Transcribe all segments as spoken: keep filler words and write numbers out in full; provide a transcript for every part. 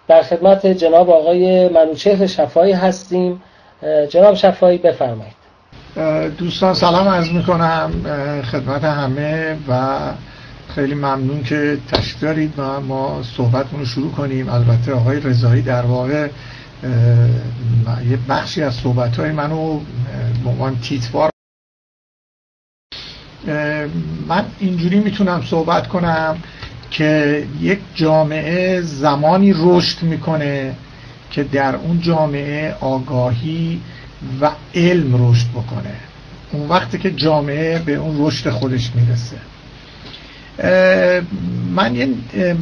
در خدمت جناب آقای منوچهر شفایی هستیم. جناب شفایی بفرمایید. دوستان سلام عرض میکنم خدمت همه و خیلی ممنون که تشریف دارید و ما صحبتمون رو شروع کنیم. البته آقای رضایی در واقع یه بخشی از صحبت‌های منو به عنوان تیتروار، من اینجوری میتونم صحبت کنم که یک جامعه زمانی رشد میکنه که در اون جامعه آگاهی و علم رشد بکنه. اون وقتی که جامعه به اون رشد خودش میرسه. من یه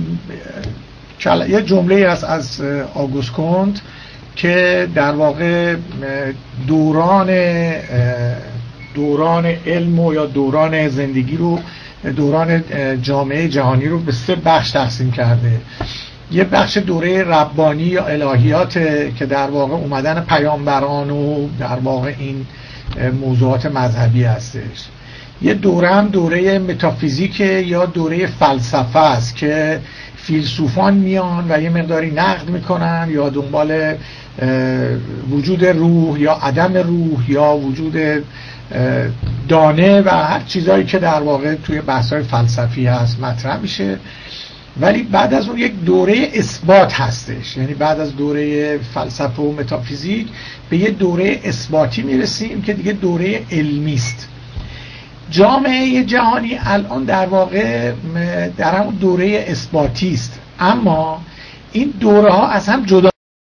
یه جمله از از آگوست کونت که در واقع دوران دوران علم و یا دوران زندگی رو، دوران جامعه جهانی رو به سه بخش تقسیم کرده. یه بخش دوره ربانی یا الهیات که در واقع اومدن پیامبران و در واقع این موضوعات مذهبی هستش. یه دوره هم دوره متافیزیک یا دوره فلسفه است که فیلسوفان میان و یه مقداری نقد میکنن یا دنبال وجود روح یا عدم روح یا وجود دانه و هر چیزایی که در واقع توی بحث‌های فلسفی هست مطرح میشه. ولی بعد از اون یک دوره اثبات هستش، یعنی بعد از دوره فلسفه و متافیزیک به یه دوره اثباتی میرسیم که دیگه دوره علمی است. جامعه جهانی الان در واقع در همون دوره اثباتی است، اما این دوره ها از هم جدا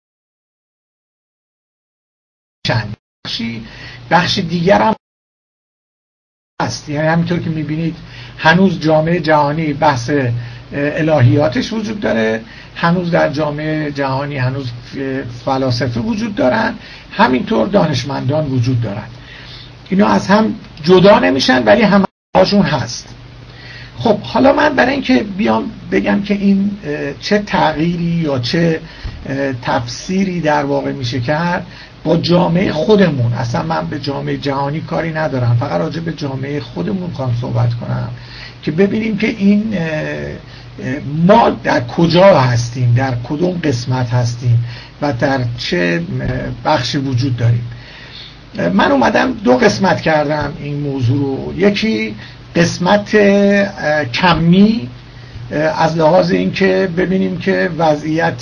چند بخشی بخش دیگر هم هست. یعنی همینطور که میبینید هنوز جامعه جهانی بحث الهیاتش وجود داره، هنوز در جامعه جهانی هنوز فلاسفه وجود دارن، همینطور دانشمندان وجود دارن. اینا از هم جدا نمیشن ولی همه هاشون هست. خب حالا من برای اینکه بیام بگم که این چه تغییری یا چه تفسیری در واقع میشه کرد با جامعه خودمون، اصلا من به جامعه جهانی کاری ندارم، فقط راجع به جامعه خودمون خواهم صحبت کنم که ببینیم که این ما در کجا هستیم، در کدوم قسمت هستیم و در چه بخشی وجود داریم. من اومدم دو قسمت کردم این موضوع رو. یکی قسمت کمی از لحاظ این که ببینیم که وضعیت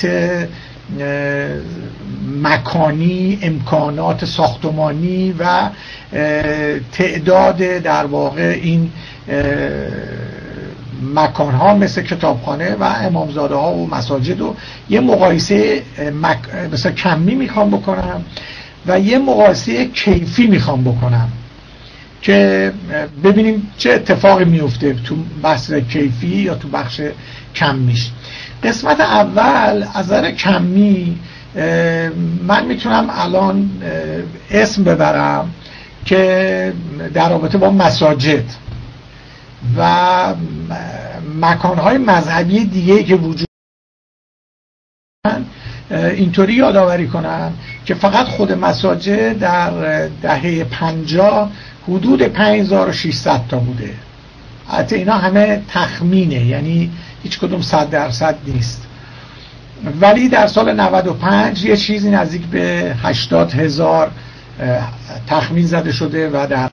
مکانی، امکانات ساختمانی و تعداد در واقع این مکان ها مثل کتابخانه و امامزاده ها و مساجد و یه مقایسه مک... مثلا کمی میخوام بکنم و یه مقایسه کیفی میخوام بکنم که ببینیم چه اتفاقی میفته تو بحث کیفی یا تو بخش کمیش. قسمت اول از نظر کمی من میتونم الان اسم ببرم که در رابطه با مساجد و مکانهای مذهبی دیگه که وجود اینطوری یادآوری کنم که فقط خود مساجد در دهه پنجاه حدود پنج هزار و ششصد تا بوده. البته اینا همه تخمینه، یعنی هیچ کدوم صد درصد نیست، ولی در سال نود و پنج یه چیزی نزدیک به هشتاد هزار تخمین زده شده و در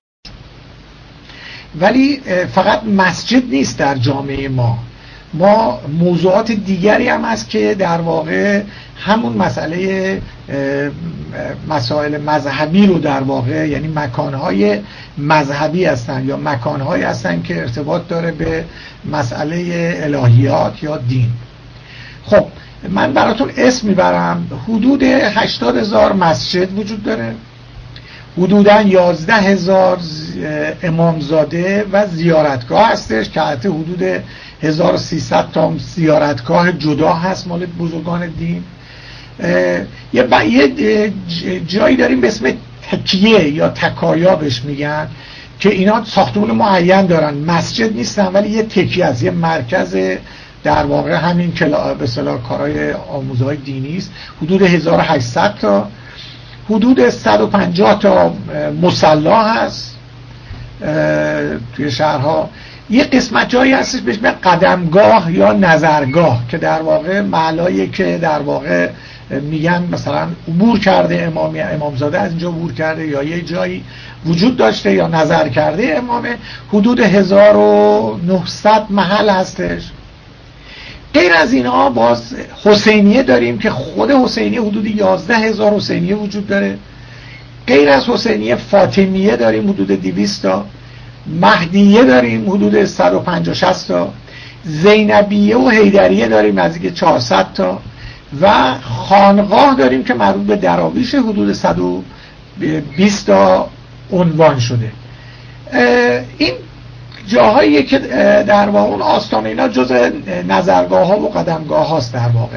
ولی فقط مسجد نیست در جامعه ما. ما موضوعات دیگری هم هست که در واقع همون مسئله مسائل مذهبی رو در واقع، یعنی مکانهای مذهبی هستن یا مکانهایی هستن که ارتباط داره به مسئله الهیات یا دین. خب من براتون اسم میبرم. حدود هشتاد هزار مسجد وجود داره، حدوداً یازده هزار امامزاده و زیارتگاه هستش که حتی حدود هزار و سیصد تا زیارتگاه جدا هست مال بزرگان دین. یه, ب... یه جایی داریم به اسم تکیه یا تکایا بهش میگن که اینا ساختمان معین دارن، مسجد نیستن ولی یه تکیه از یه مرکز در واقع همین کلا به اصطلاح کارهای آموزهای دینی است. حدود هزار و هشتصد تا، حدود صد و پنجاه تا مصلی هست توی شهرها. یه قسمت هایی هستش بهش میگن قدمگاه یا نظرگاه که در واقع معنایی که در واقع میگن مثلا عبور کرده امام امامزاده از اینجا عبور کرده یا یه جایی وجود داشته یا نظر کرده امامه، حدود هزار و نهصد محل هستش. غیر از اینها باز حسینیه داریم که خود حسینیه حدود یازده هزار حسینیه وجود داره. غیر از حسینیه فاطمیه داریم حدود دویست تا، مهدیه داریم حدود صد و پنجاه شصت تا، زینبیه و حیدریه داریم نزدیک چهارصد تا و خانقاه داریم که مربوط به دراویش حدود صد و بیست تا عنوان شده. این جاهایی که در واقع اون آستانه اینا جز نظرگاه ها و قدمگاه هاست در واقع.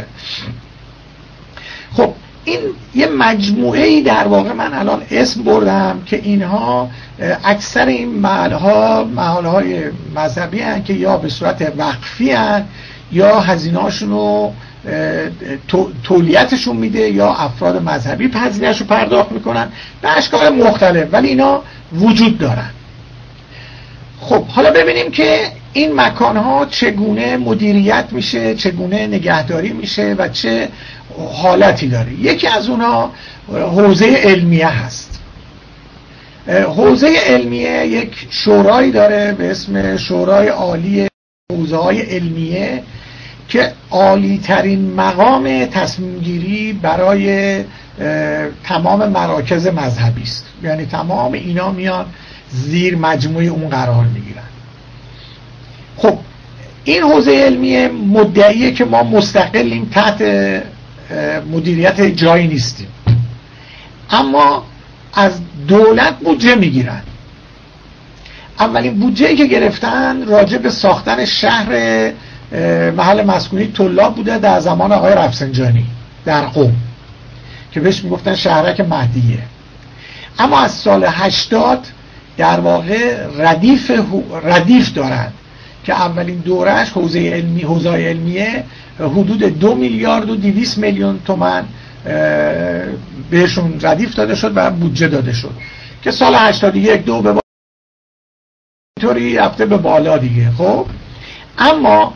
خب این یه مجموعه در واقع من الان اسم بردم که اینها اکثر این محل ها محل های مذهبی هستند که یا به صورت وقفی هستند یا هزینه هاشون رو تولیتشون میده یا افراد مذهبی هزینه‌اش رو پرداخت میکنن به اشکال مختلف، ولی اینا وجود دارن. خب حالا ببینیم که این مکانها چگونه مدیریت میشه، چگونه نگهداری میشه و چه حالتی داره. یکی از اونها حوزه علمیه هست. حوزه علمیه یک شورایی داره به اسم شورای عالی حوزه های علمیه که عالی ترین مقام تصمیم گیری برای تمام مراکز مذهبی است. یعنی تمام اینا میان زیر مجموعه اون قرار میگیرن. خب این حوزه علمیه مدعیه که ما مستقلیم، تحت مدیریت جایی نیستیم، اما از دولت بودجه میگیرن. اولین بودجه‌ای که گرفتن راجع به ساختن شهر محل مسکونی طلاب بوده در زمان آقای رفسنجانی در قم که بهش میگفتن شهرک مهدیه. اما از سال هشتاد در واقع ردیف ردیف دارن که اولین دورش حوزه علمی حوزه علمیه حدود دو میلیارد و دویست میلیون تومان بهشون ردیف داده شد و بودجه داده شد که سال هشتاد و یک دو به طوری رفته به بالا دیگه. خب اما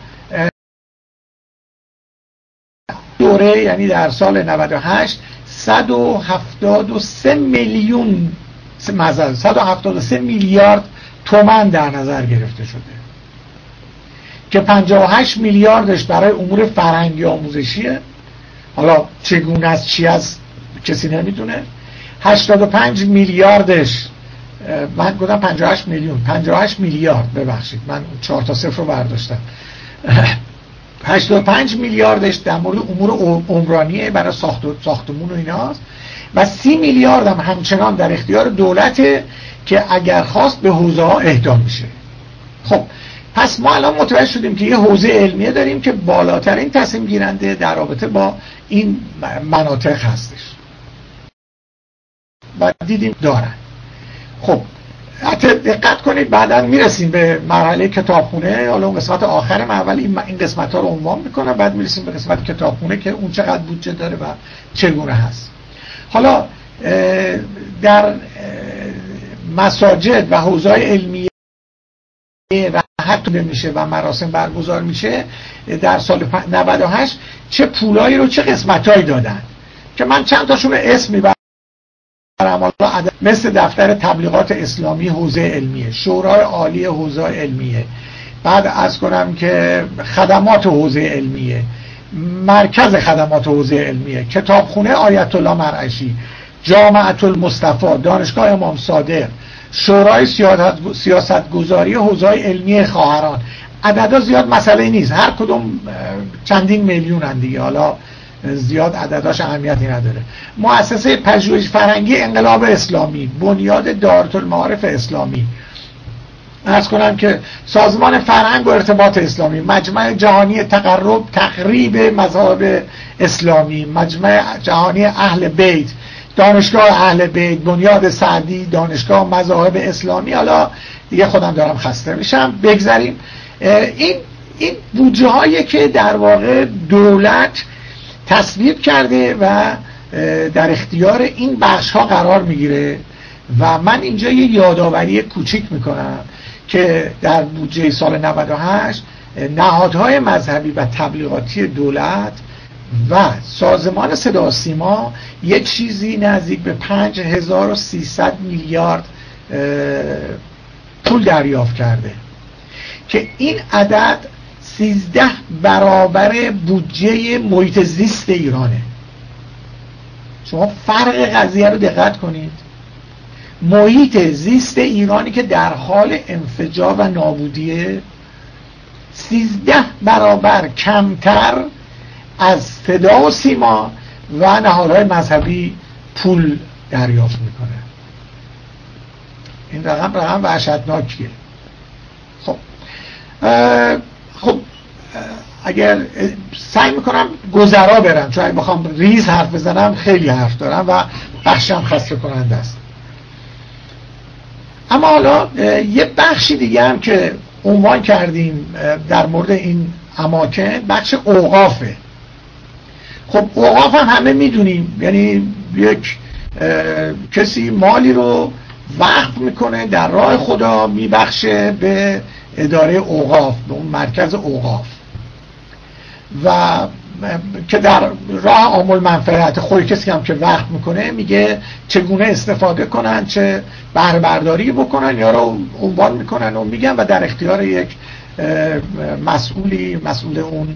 دوره یعنی در سال نود و هشت صد و هفتاد و سه میلیون معذرت صد و هفتاد و سه میلیارد تومان در نظر گرفته شده که پنجاه و هشت میلیاردش برای امور فرهنگی آموزشیه. حالا چگونه است چی است کسی نمیدونه. هشتاد و پنج میلیاردش من گفتم پنجاه و هشت میلیون پنجاه و هشت میلیارد ببخشید من چهار تا صفر رو برداشتم. هشتاد و پنج میلیاردش در مورد امور عمرانیه برای ساخت ساختمون و ایناست و سی میلیارد هم همچنان در اختیار دولته که اگر خواست به حوزه ها اهدا میشه. خب پس ما الان متوجه شدیم که یه حوزه علمیه داریم که بالاترین تصمیم گیرنده در رابطه با این مناطق هستش و دیدیم دارن. خب حتی دقت کنید بعدا میرسیم به مرحله کتابخونه. حالا اون قسمت آخر من اول این قسمت ها رو عنوان میکنم، بعد میرسیم به قسمت کتابخونه که اون چقدر بودجه داره و چگونه هست. حالا در مساجد و حوزه علمیه و حتی میشه و مراسم برگزار میشه در سال نود و هشت چه پولایی رو چه قسمتایی دادن که من چند تاشون اسم میبرم، مثل دفتر تبلیغات اسلامی حوزه علمیه، شورای عالی حوزه علمیه، بعد عرض کنم که خدمات حوزه علمیه، مرکز خدمات حوزه علمیه، کتابخونه آیت الله مرعشی، جامعه المصطفی، دانشگاه امام صادق، شورای سیاستگذاری حوزه علمی خواهران. عددا زیاد مسئله نیست، هر کدوم چندین میلیون هن دیگه، حالا زیاد عدداش اهمیتی نداره. مؤسسه پژوهش فرهنگی انقلاب اسلامی، بنیاد دارالمعارف اسلامی، عرض کنم که سازمان فرهنگ و ارتباط اسلامی، مجمع جهانی تقرب تقریب مذاهب اسلامی، مجمع جهانی اهل بیت، دانشگاه اهل بیت، بنیاد سعدی، دانشگاه مذاهب اسلامی. حالا دیگه خودم دارم خسته میشم، بگذاریم. این این بودجه هایی که در واقع دولت تصویب کرده و در اختیار این بخش ها قرار میگیره و من اینجا یه یادآوری کوچیک میکنم که در بودجه سال نود و هشت نهادهای مذهبی و تبلیغاتی دولت و سازمان صدا و سیما یه چیزی نزدیک به پنج هزار و سیصد میلیارد پول دریافت کرده که این عدد سیزده برابر بودجه محیط زیست ایرانه. شما فرق قضیه رو دقت کنید. محیط زیست ایرانی که در حال انفجار و نابودیه سیزده برابر کمتر از صدا و سیما و نهادهای مذهبی پول دریافت میکنه. این رقم رقم وحشتناکیه. خب خب اگر سعی میکنم گذرا برم، چون اگه بخوام ریز حرف بزنم خیلی حرف دارم و بخشم خسته کننده است. اما حالا یه بخشی دیگه هم که عنوان کردیم در مورد این اماکن، بخش اوقافه. خب اوقاف هم همه میدونیم، یعنی یک کسی مالی رو وقف میکنه در راه خدا، میبخشه به اداره اوقاف، به اون مرکز اوقاف، و که در راه عامل منفعت خود کسی هم که وقف میکنه میگه چگونه استفاده کنن، چه بهره برداری بکنن یا رو عنوان میکنن و میگن و در اختیار یک مسئولی مسئول اون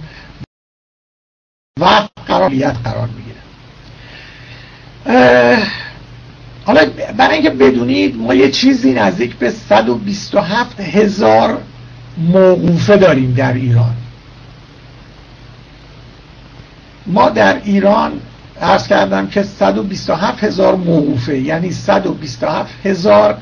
وقف قراریت قرار میگیره. حالا برای اینکه بدونید ما یه چیزی نزدیک به صد و بیست و هفت هزار موقوفه داریم در ایران. ما در ایران عرض کردم که صد و بیست و هفت هزار موقوفه، یعنی صد و بیست و هفت هزار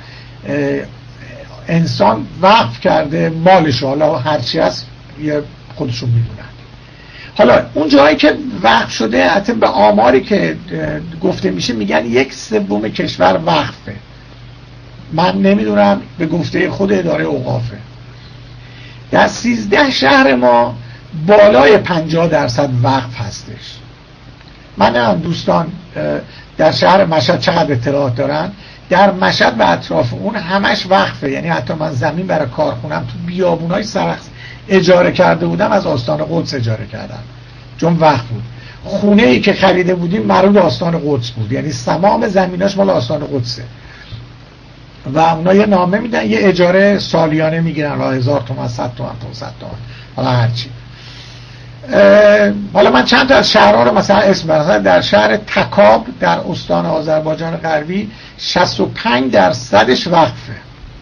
انسان وقف کرده مالش، حالا هرچی هست خودشون میدونن. حالا اون جایی که وقف شده، حتی به آماری که گفته میشه میگن یک سوم کشور وقفه. من نمیدونم، به گفته خود اداره اوقافه. در سیزده شهر ما بالای پنجاه درصد وقف هستش. من هم دوستان در شهر مشهد چقدر اطلاعات دارن، در مشهد و اطراف اون همش وقفه. یعنی حتی من زمین برای کارخونم تو بیابونای سرخس اجاره کرده بودم، از آستان قدس اجاره کردم چون وقف بود. خونه ای که خریده بودیم مربوط به آستان قدس بود، یعنی تمام زمیناش مال آستان قدسه و اونا یه نامه میدن، یه اجاره سالیانه میگیرن، را هزار تومان، صد تومان، پانصد تومان، حالا هرچی. حالا من چند تا از شهرها رو مثلا اسم برم. در شهر تکاب در استان آذربایجان غربی شصت و پنج درصدش وقفه.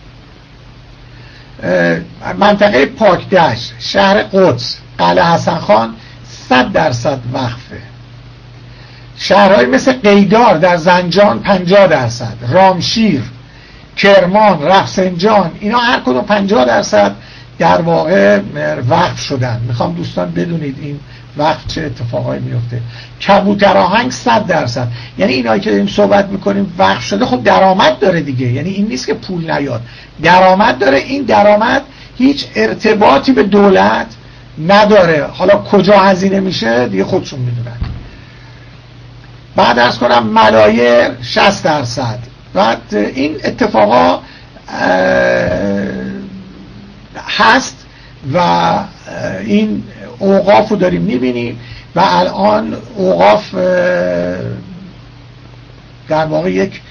منطقه پاکدشت، شهر قدس، قلعه حسن خان صد درصد وقفه. شهرهای مثل قیدار در زنجان پنجاه درصد، رامشیر، کرمان، رفسنجان، اینا هر کدوم پنجاه درصد در واقع وقف شدن. میخوام دوستان بدونید این وقف چه اتفاقایی میفته. کبوترآهنگ صد درصد. یعنی اینایی که داریم صحبت میکنیم وقف شده، خب درآمد داره دیگه. یعنی این نیست که پول نیاد، درآمد داره. این درآمد هیچ ارتباطی به دولت نداره. حالا کجا هزینه میشه دیگه خودشون میدونن. بعد ارز کنم ملایر شصت درصد. بعد این اتفاقا هست و این اوقاف رو داریم میبینیم و الان اوقاف در واقع یک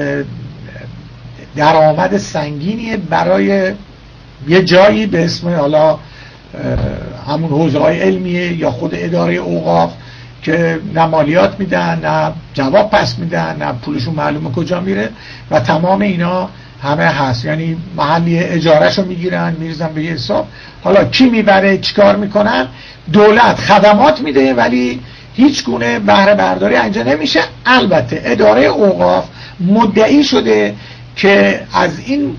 درآمد سنگینیه برای یه جایی به اسم حالا همون حوزه های علمیه یا خود اداره اوقاف که نه مالیات میدن، نه جواب پس میدن، نه پولشون معلومه کجا میره و تمام اینا همه هست. یعنی محلی اجارهشو میگیرن میریزن به یه حساب. حالا کی میبره چیکار میکنن؟ دولت خدمات میده ولی هیچ گونه بهره برداری انجام نمیشه. البته اداره اوقاف مدعی شده که از این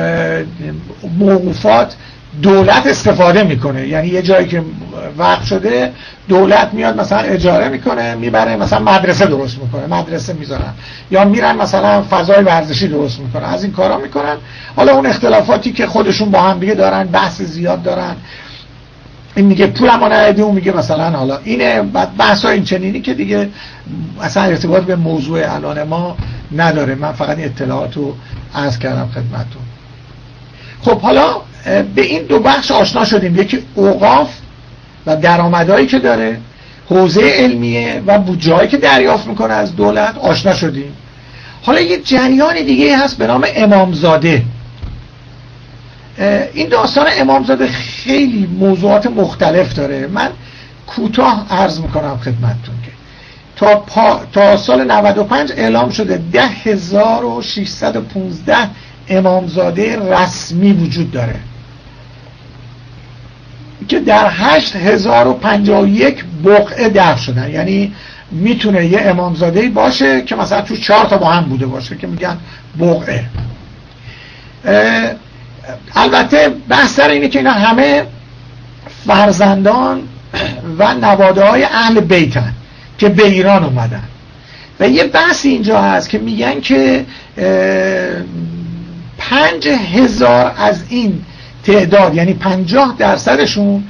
موقوفات دولت استفاده میکنه. یعنی یه جایی که وقف شده دولت میاد مثلا اجاره میکنه میبره مثلا مدرسه درست میکنه، مدرسه میذارن، یا میرن مثلا فضای ورزشی درست میکنن، از این کارا میکنن. حالا اون اختلافاتی که خودشون با هم دیگه دارن، بحث زیاد دارن، این میگه پولمو ندادی، اون میگه مثلا حالا اینه، بعد بحثا این چنینی که دیگه اصلا ارتباط به موضوع الان ما نداره. من فقط این اطلاعات رو عرض کردم خدمتتون. خب حالا به این دو بخش آشنا شدیم، یکی اوقاف و درآمدهایی که داره، حوزه علمیه و بودجه‌ای که دریافت میکنه از دولت آشنا شدیم. حالا یه جریان دیگه هست به نام امامزاده. این داستان امامزاده خیلی موضوعات مختلف داره. من کوتاه عرض میکنم خدمتتون که تا, پا، تا سال نود و پنج اعلام شده ده هزار و ششصد و پانزده امامزاده رسمی وجود داره که در هشت هزار و پنجاه و یک بقعه دفن شدن. یعنی میتونه یه امامزاده باشه که مثلا تو چهار تا با هم بوده باشه که میگن بقعه. البته بحث سر اینه که اینا همه فرزندان و نواده های اهل بیتن که به ایران اومدن و یه بحث اینجا هست که میگن که پنج هزار از این تعداد یعنی پنجاه درصدشون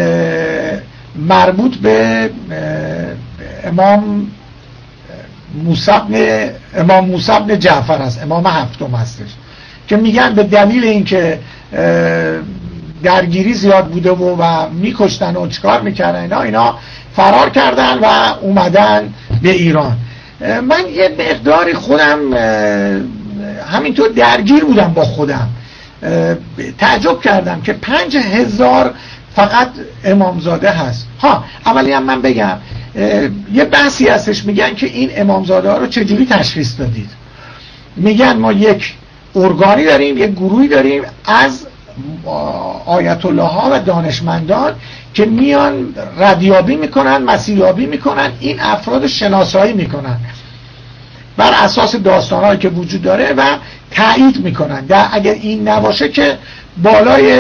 مربوط به امام موسی بن امام موسی بن جعفر است، امام هفتم هستش، که میگن به دلیل اینکه درگیری زیاد بوده و, و میکشتن و چیکار میکردن اینا اینا فرار کردن و اومدن به ایران. من یه مقداری خودم همینطور درگیر بودم با خودم، تعجب کردم که پنج هزار فقط امامزاده هست. ها اولی هم من بگم یه بحثی هستش، میگن که این امامزاده ها رو چجوری تشخیص دادید؟ میگن ما یک ارگانی داریم، یک گروهی داریم از آیت الله ها و دانشمندان که میان ردیابی میکنن، مسیریابی میکنن، این افراد شناسایی میکنن بر اساس داستانهایی که وجود داره و تایید میکنن. در اگر این نباشه که بالای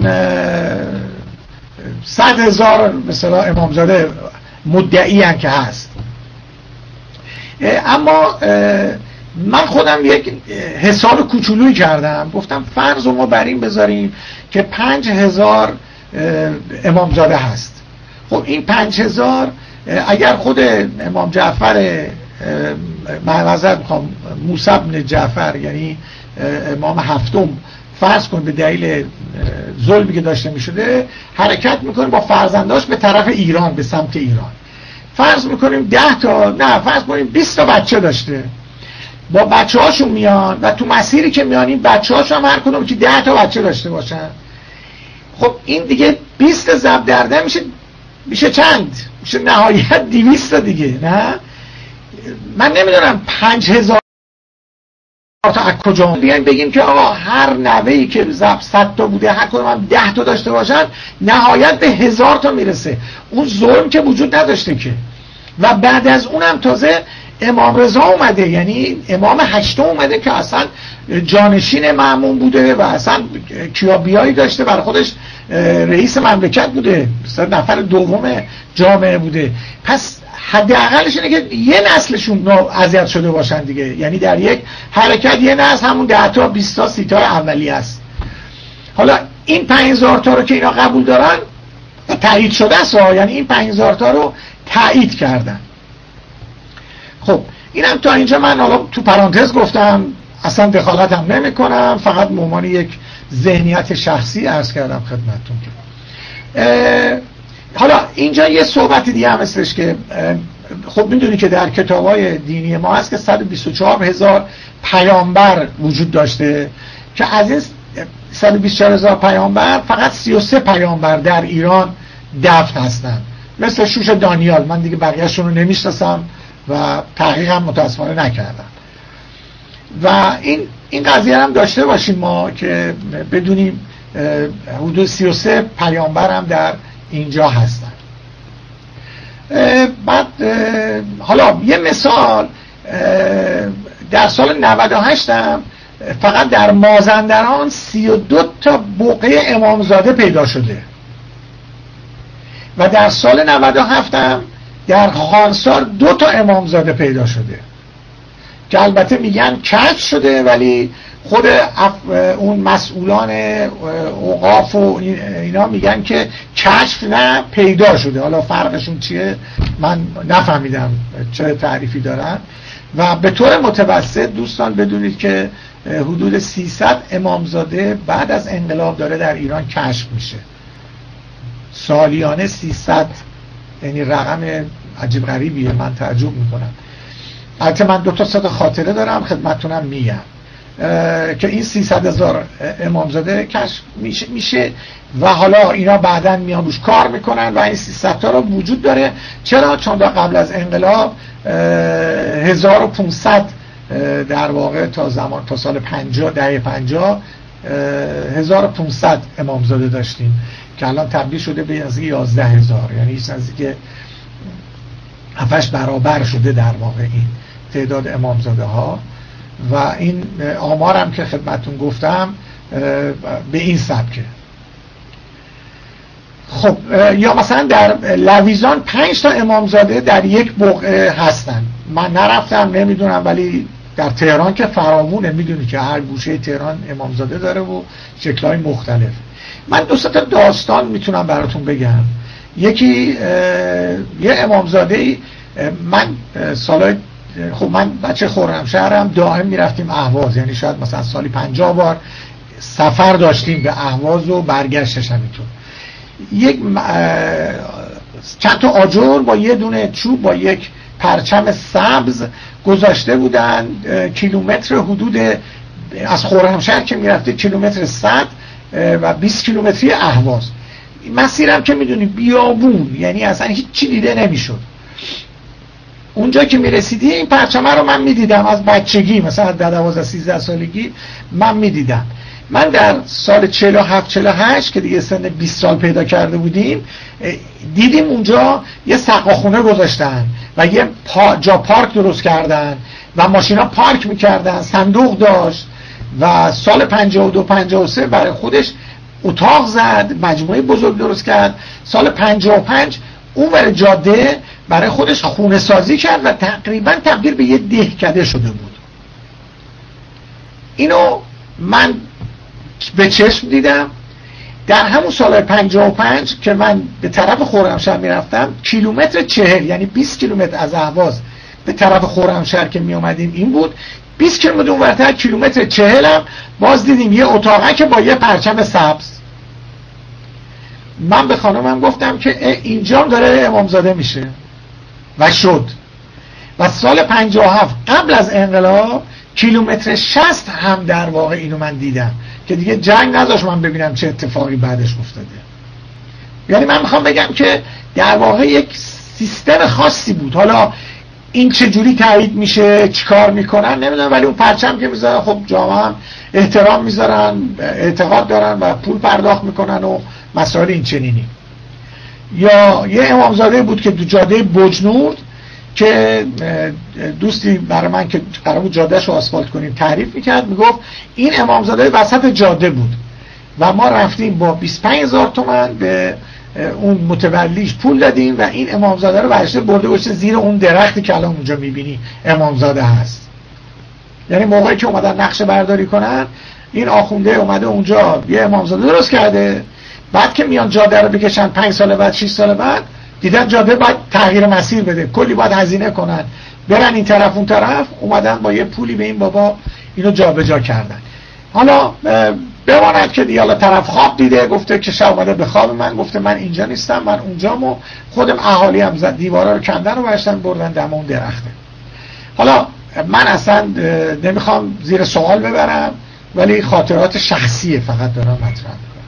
صد هزار مثلا امامزاده مدعی هم که هست. اما من خودم یک حساب کوچولویی کردم، گفتم فرض رو ما بر این بذاریم که پنج هزار امامزاده هست. خب این پنج هزار اگر خود امام جعفر معذرت میخوام موسی بن جعفر یعنی امام هفتم فرض کن به دلیل ظلمی که داشته میشده حرکت میکنه با فرزنداش به طرف ایران، به سمت ایران، فرض میکنیم ده تا نه فرض کنیم بیست تا بچه داشته، با بچه هاشون میان و تو مسیری که میان این بچه هاشون هم هر کدوم که ده تا بچه داشته باشن. خب این دیگه بیست ضرب در ده میشه میشه چند؟ میشه نهایت دویست تا دیگه. نه من نمیدونم پنج هزار تا از کجا بیایم بگیم که آقا هر نوهی که ضرب صد تا بوده هر کدوم هم ده تا داشته باشن نهایت به هزار تا میرسه. اون ظلم که وجود نداشته که. و بعد از اونم تازه امام رضا اومده، یعنی امام هشتم اومده که اصلا جانشین مأمون بوده و اصلا کیابیایی داشته، برای خودش رئیس مملکت بوده، نفر دوم جامعه بوده. پس حداقلش اینه که یه نسلشون اذیت شده باشن دیگه، یعنی در یک حرکت یه نسل همون ده تا بیست تا سی تا اولی است. حالا این پنج هزار تا رو که اینا قبول دارن تایید شده است، یعنی این پنج هزار تا رو تایید کردن. خب اینم تا اینجا من حالا تو پرانتز گفتم، اصلا دخالت هم نمی کنم، فقط به عنوان یک ذهنیت شخصی عرض کردم خدمتتون. که حالا اینجا یه صحبت دیگه هم هستش که خب میدونی که در کتابای دینی ما هست که صد و بیست و چهار هزار پیامبر وجود داشته که از این صد و بیست و چهار هزار پیامبر فقط سی و سه پیامبر در ایران دفن هستن، مثل شوش دانیال. من دیگه بقیه‌شون رو نمیشناسم و تحقیق هم متاسفانه نکردم. و این این قضیه هم داشته باشیم ما که بدونیم حدود سی و سه پیامبر هم در اینجا هستن. بعد حالا یه مثال، در سال نود و هشت هم فقط در مازندران سی و دو تا بقعه امامزاده پیدا شده و در سال نود و هفت هم در خانسار دو تا امامزاده پیدا شده که البته میگن کشف شده، ولی خود اون مسئولان اوقاف و اینا میگن که کشف نه پیدا شده. حالا فرقشون چیه من نفهمیدم چه تعریفی دارن، و به طور متوسط دوستان بدونید که حدود سیصد امامزاده بعد از انقلاب داره در ایران کشف میشه. سالیانه سیصد، یعنی رقم عجیب غریبیه، من تعجب میکنم. البته من دو تا صد خاطره دارم خدمتتونم میگم که این سیصد هزار امامزاده کشف میشه, میشه و حالا اینا بعداً میان روش کار میکنن و این سیصد تا رو وجود داره. چرا؟ چون قبل از انقلاب هزار و پانصد در واقع تا زمان تا سال پنجاه دهه پنجاه هزار و پانصد امامزاده داشتیم که الان تبدیل شده به نزدیک یازده هزار، یعنی هیچ نزدیک هفتش برابر شده در واقع این تعداد امامزاده ها. و این آمارم که خدمتون گفتم به این سبکه. خب یا مثلا در لویزان پنج تا امامزاده در یک بقعه هستن. من نرفتم نمیدونم، ولی در تهران که فراوونه، میدونی که هر گوشه تهران امامزاده داره و شکل‌های مختلف. من دو تا داستان میتونم براتون بگم. یکی یه امامزاده، من سالای خب من بچه خرمشهرم، دائم میرفتیم اهواز، یعنی شاید مثلا سالی پنجاه بار سفر داشتیم به اهواز و برگشتش همینطور. یک چند تا آجر با یه دونه چوب با یک پرچم سبز گذاشته بودن، کیلومتر حدود از خرمشهر که میرفته کیلومتر صد و بیست کیلومتری اهواز. مسیرم که میدونی بیابون، یعنی اصلا هیچ چی دیده نمیشد. اونجا که میرسیدی این پرچمه رو من میدیدم از بچگی، مثلا در دوازده سیزده سالگی من میدیدم. من در سال چهل و هفت چهل و هشت که دیگه سن بیست سال پیدا کرده بودیم، دیدیم اونجا یه سقاخونه گذاشتن و یه پا جا پارک درست کردن و ماشینا پارک میکردن، صندوق داشت و سال پنجاه و دو پنجاه و سه برای خودش اتاق زد، مجموعه بزرگ درست کرد. سال پنجاه و پنج اون ور جاده برای خودش خونه سازی کرد و تقریبا تبدیل به یه دهکده شده بود. اینو من به چشم دیدم. در همون سال پنجاه و پنج که من به طرف خرمشهر میرفتم، کیلومتر چهل، یعنی بیست کیلومتر از اهواز به طرف خرمشهر که می اومدیم این بود. بیست کیلومتر اونورتر کیلومتر چهل هم باز دیدیم یه اتاقه که با یه پرچم سبز. من به خانمم گفتم که اینجا داره امامزاده میشه و شد. و سال پنجاه و هفت قبل از انقلاب کیلومتر شصت هم در واقع اینو من دیدم که دیگه جنگ نداشت من ببینم چه اتفاقی بعدش افتاده. یعنی من میخوام بگم که در واقع یک سیستم خاصی بود. حالا این چجوری تایید میشه، چیکار میکنن نمیدونم، ولی اون پرچم که میذارن خب جامعه هم احترام میذارن، اعتقاد دارن و پول پرداخت میکنن و مسائل این چنینی. یا یه امامزاده بود که دو جاده بجنورد که دوستی برای من که قرار بود جادهش رو آسفالت کنیم تعریف میکرد، میگفت این امامزاده وسط جاده بود و ما رفتیم با بیست و پنج هزار تومان به اون متولیش پول دادیم و این امامزاده رو برشته برده باشه زیر اون درختی که الان اونجا میبینی امامزاده هست. یعنی موقعی که اومدن نقشه برداری کنن، این آخونده اومده اونجا یه امامزاده درست کرده، بعد که میان جاده رو بکشن پنج سال بعد شش سال بعد دیدن جاده باید تغییر مسیر بده، کلی باید هزینه کنن، برن این طرف اون طرف، اومدن با یه پولی به این بابا اینو جابجا کردن. حالا بماند که دیگه طرف خواب دیده، گفته که شب اومده به خواب من، گفته من اینجا نیستم، من اونجام و خودم اهالی هم زد دیوارا رو کندن و برشتن بردن دم اون درخته. حالا من اصلا نمیخوام زیر سوال ببرم، ولی خاطرات شخصیه فقط دارم مطرح میکنم.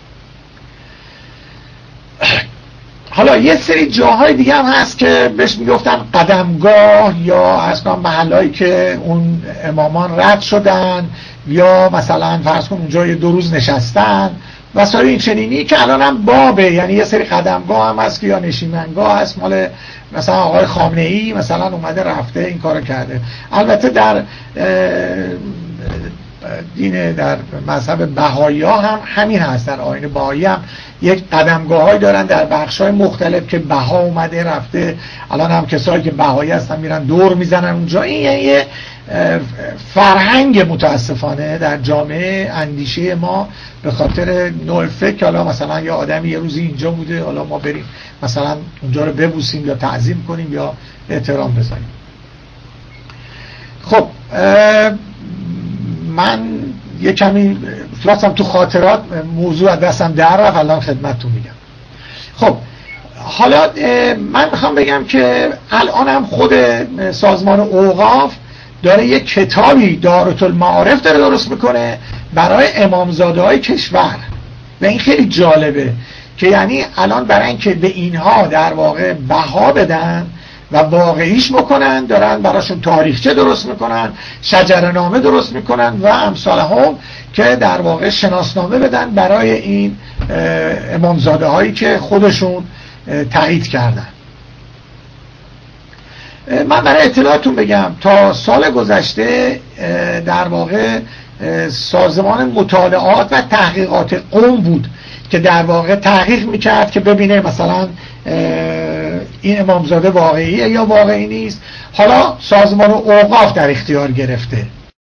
حالا یه سری جاهای دیگه هم هست که بهش میگفتن قدمگاه یا اصلا محلهایی که اون امامان رد شدن، یا مثلا فرض کن اونجا یه دو روز نشستن و ساری این چنینی که الان هم بابه. یعنی یه سری قدمگاه هم هست که یا نشیمنگاه هست مال مثلا آقای خامنه‌ای مثلا اومده رفته این کارو کرده. البته در دین در مذهب بهایی ها هم همین هست، در آیین بهایی هم یک قدمگاه های دارن در بخش های مختلف که بها اومده رفته. الان هم کسایی که بهایی هستن میرن دور میزنن اونجا. این یعنی یه فرهنگ متاسفانه در جامعه اندیشه ما به خاطر نوع فکر، حالا مثلا یا آدمی یه روزی اینجا بوده حالا ما بریم مثلا اونجا رو ببوسیم یا تعظیم کنیم یا احترام بذاریم. من یه کمی راستم تو خاطرات موضوع از دستم در رفت، الان خدمتتون میگم. خب حالا من میخوام بگم که الان هم خود سازمان اوقاف داره یک کتابی دارالمعارف داره درست میکنه برای امامزاده های کشور و این خیلی جالبه که یعنی الان برای اینکه به اینها در واقع بها بدن و واقعیش بکنن دارن براشون تاریخچه درست میکنن، شجره‌نامه درست میکنن و امثال هم که در واقع شناسنامه بدن برای این امامزاده هایی که خودشون تایید کردن. من برای اطلاعتون بگم تا سال گذشته در واقع سازمان مطالعات و تحقیقات قم بود که در واقع تحقیق میکرد که ببینه مثلا این امامزاده واقعیه یا واقعی نیست. حالا سازمان اوقاف در اختیار گرفته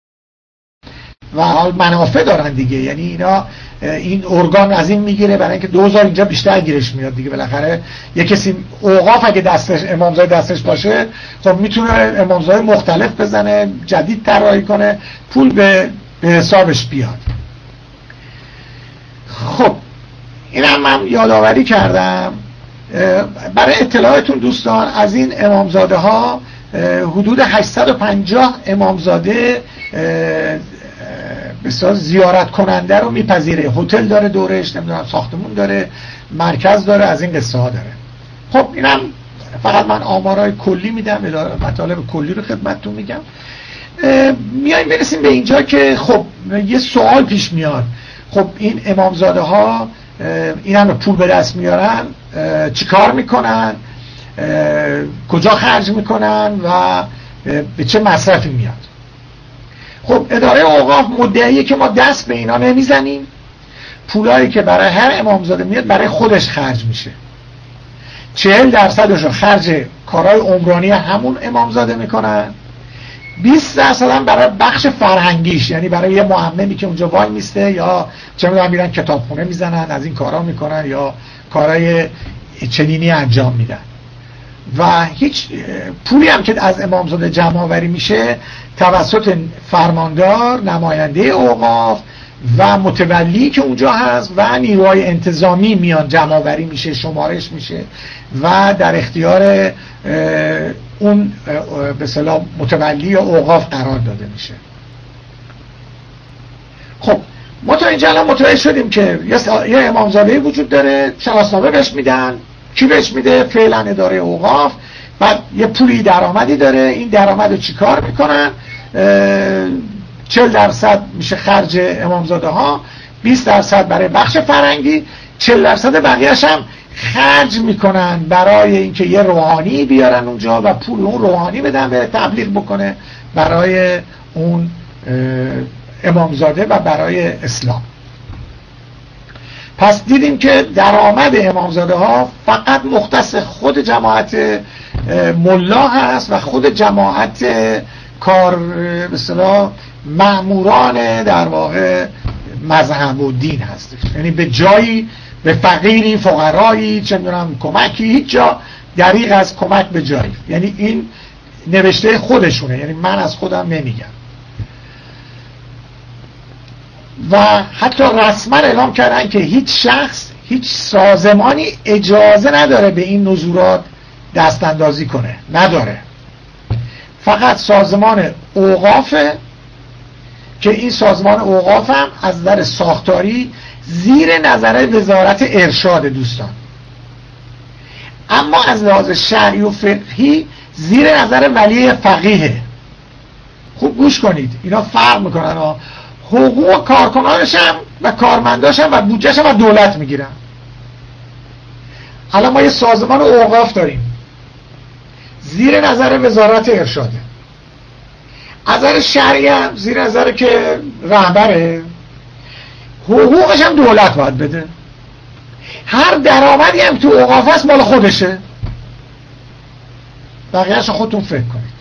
و حال منافع دارن دیگه، یعنی اینا این ارگان از این میگیره برای اینکه دوزار اینجا بیشتر گیرش میاد دیگه. بالاخره یه کسی اوقاف اگه دستش امامزاده دستش باشه خب میتونه امامزاده مختلف بزنه، جدید طراحی کنه، پول به به حسابش بیاد. خب اینم من یادآوری کردم. برای اطلاعتون دوستان از این امامزاده ها حدود هشتصد و پنجاه امامزاده بسیار زیارت کننده رو میپذیره، هتل داره دورش، نمیدونم ساختمون داره، مرکز داره، از این قصه ها داره. خب اینم فقط من آمارای کلی میدم، مطالب کلی رو خدمتتون میگم. میایم برسیم به اینجا که خب یه سوال پیش میاد، خب این امامزاده ها این هم پول به دست میارن، چی کار میکنن، کجا خرج میکنن و به چه مصرفی میاد؟ خب اداره اوقاف مدعیه که ما دست به اینا نمیزنیم، پولایی که برای هر امامزاده میاد برای خودش خرج میشه، چهل درصدش رو خرج کارهای عمرانی همون امامزاده میکنن، بیست درصد هم برای بخش فرهنگیش، یعنی برای یه معممی که اونجا وای میسته یا چه میدونم میرن کتابخونه میزنن، از این کارا میکنن یا کارهای چنینی انجام میدن. و هیچ پولی هم که از امامزاده جمع آوری میشه توسط فرماندار، نماینده اوقاف و متولی که اونجا هست و نیروهای انتظامی میان جمع آوری میشه، شمارش میشه و در اختیار اون به اصطلاح متولی یا اوقاف قرار داده میشه. خب ما تا اینجا الان متوجه شدیم که یه امامزاده وجود داره، شناسنامه بهش میدن، کی بهش میده؟ فعلا اداره اوقاف. بعد یه پولی درآمدی داره، این درآمد رو چی کار میکنن؟ چهل درصد میشه خرج امامزاده ها، بیست درصد برای بخش فرهنگی، چهل درصد بقیه‌اش هم خرج میکنن برای اینکه یه روحانی بیارن اونجا و پول اون روحانی بدن به تبلیغ بکنه برای اون امامزاده و برای اسلام. پس دیدیم که درآمد امامزاده ها فقط مختص خود جماعت ملا هست و خود جماعت کار به اصطلاح مأموران در واقع مذهب و دین هست، یعنی به جایی به فقیری، فقرایی، چه میدونم کمکی، هیچ جا دریغ از کمک به جایی. یعنی این نوشته خودشونه، یعنی من از خودم نمیگم. و حتی رسما اعلام کردن که هیچ شخص، هیچ سازمانی اجازه نداره به این نزورات دست اندازی کنه، نداره. فقط سازمان اوقافه که این سازمان اوقاف هم از نظر ساختاری زیر نظر وزارت ارشاد دوستان، اما از لحاظ شرعی و فقهی زیر نظر ولی فقیه. خوب گوش کنید، اینا فرق میکنن ها. حقوق کارکنانش هم و کارمنداش هم و بودجهش هم و دولت میگیرن. الان ما یه سازمان اوقاف داریم زیر نظر وزارت ارشاده، از نظر شرعی هم زیر نظر که رهبره، حقوقش هم دولت باید بده. هر درآمدی هم تو اوقاف هست مال خودشه، بقیه‌اش خودتون فکر کنید.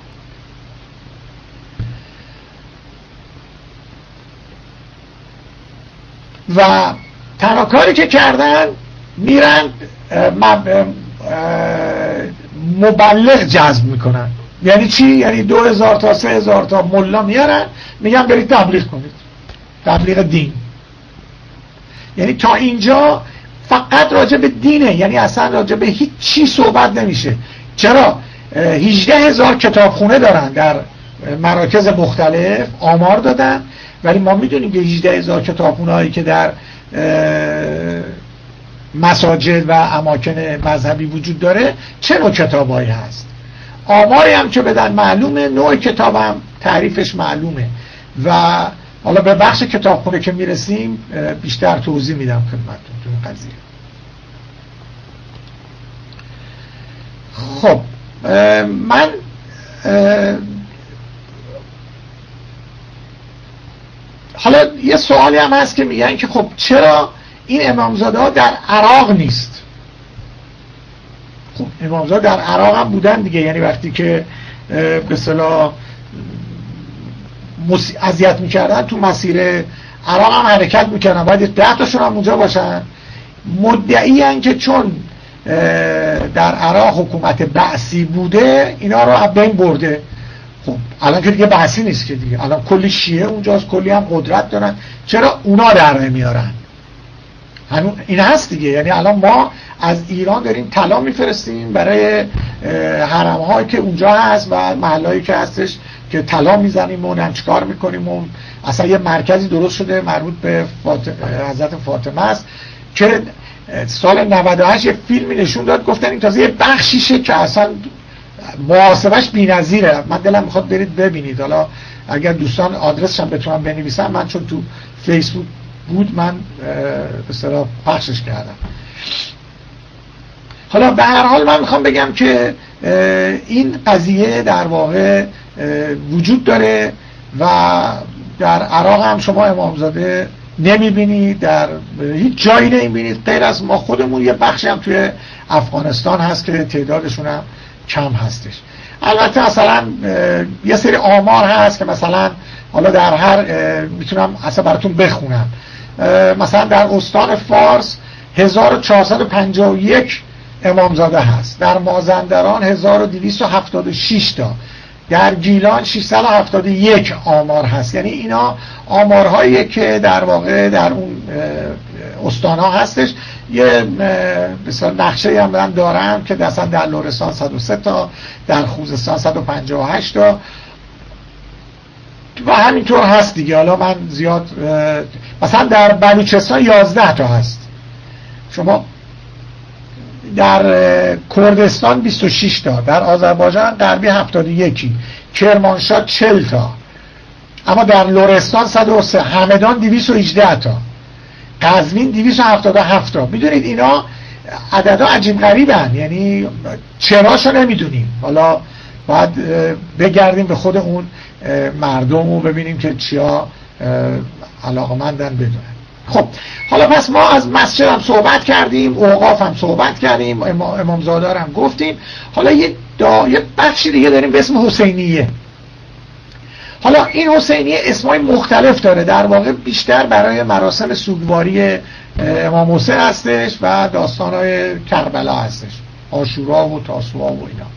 و تنها کاری که کردن میرن مبلغ جذب میکنن. یعنی چی؟ یعنی دو هزار تا سه هزار تا ملا میارن میگن برید تبلیغ کنید، تبلیغ دین. یعنی تا اینجا فقط راجع به دینه، یعنی اصلا راجع به هیچ چی صحبت نمیشه. چرا؟ هجده هزار کتابخونه دارن در مراکز مختلف، آمار دادن، ولی ما میدونیم که هجده هزار کتابخونه هایی که در مساجد و اماکن مذهبی وجود داره چه نوع کتابایی هست. آماری هم که بدن معلومه، نوع کتاب هم تعریفش معلومه و حالا به بخش کتابخونه که میرسیم بیشتر توضیح میدم خدمتتون تو این قضیه. خب من حالا یه سوالی هم هست که میگن که خب چرا این امامزاده ها در عراق نیست؟ خب امامزاده در عراق هم بودن دیگه، یعنی وقتی که به اصطلاح اذیت میکردن تو مسیر عراق هم حرکت میکردن، باید ده تاشون هم اونجا باشن. مدعی هن که چون در عراق حکومت بعثی بوده اینا رو از بین برده. خب الان که دیگه بعثی نیست که دیگه، الان کلی شیعه اونجاست، کلی هم قدرت دارن، چرا اونا در میارن؟ همون این هست دیگه. یعنی الان ما از ایران داریم طلا میفرستیم برای حرم هایی که اونجا هست و محلهایی که هستش که طلا میزنیم و نم چیکار میکنیم و اصلا یه مرکزی درست شده مربوط به فاطمه، حضرت فاطمه است که سال نود و هشت یه فیلمی نشون داد، گفتن این تازه یه بخشیشه که اصلا محاسبش بی‌نظیره. من دلم میخواد برید ببینید، حالا اگر دوستان آدرسش هم بتونم بنویسم، من چون تو فیسبوک بود من به اصطلاح پخشش کردم. حالا به هر حال من میخوام بگم که این قضیه در واقع وجود داره و در عراق هم شما امامزاده نمیبینید، در هیچ جایی نمیبینید غیر از ما خودمون. یه بخشی هم توی افغانستان هست که تعدادشون هم کم هستش. البته مثلا یه سری آمار هست که مثلا حالا در هر میتونم اصلا براتون بخونم. مثلا در استان فارس هزار و چهارصد و پنجاه و یک امامزاده هست، در مازندران هزار و دویست و هفتاد و شش تا، در گیلان ششصد و هفتاد و یک آمار هست. یعنی اینا آمارهایی که در واقع در اون استان‌ها هستش. یه مثلا نقشه هم من دارم که مثلا در لرستان صد و سه تا، در خوزستان صد و پنجاه و هشت تا و همینطور هست دیگه. حالا من زیاد مثلا در بلوچستان یازده تا هست، شما در کردستان بیست و شش تا، در آذربایجان غربی هفتاد و یک، کرمانشاه چهل تا، اما در لرستان صد و سه، همدان دویست و هجده تا، قزوین دویست و هفتاد و هفت تا. میدونید اینا عددها عجیب غریبن، یعنی چراشو نمیدونیم. حالا باید بگردیم به خود اون مردم و ببینیم که چیا علاقمندن بدونن. خب حالا پس ما از مسجد هم صحبت کردیم، اوقاف هم صحبت کردیم، امامزاده هم گفتیم. حالا یه, دا... یه بخشی دیگه داریم به اسم حسینیه. حالا این حسینیه اسمای مختلف داره، در واقع بیشتر برای مراسم سوگواری امام حسین هستش و داستانهای کربلا هستش، عاشورا و تاسوعا و اینا،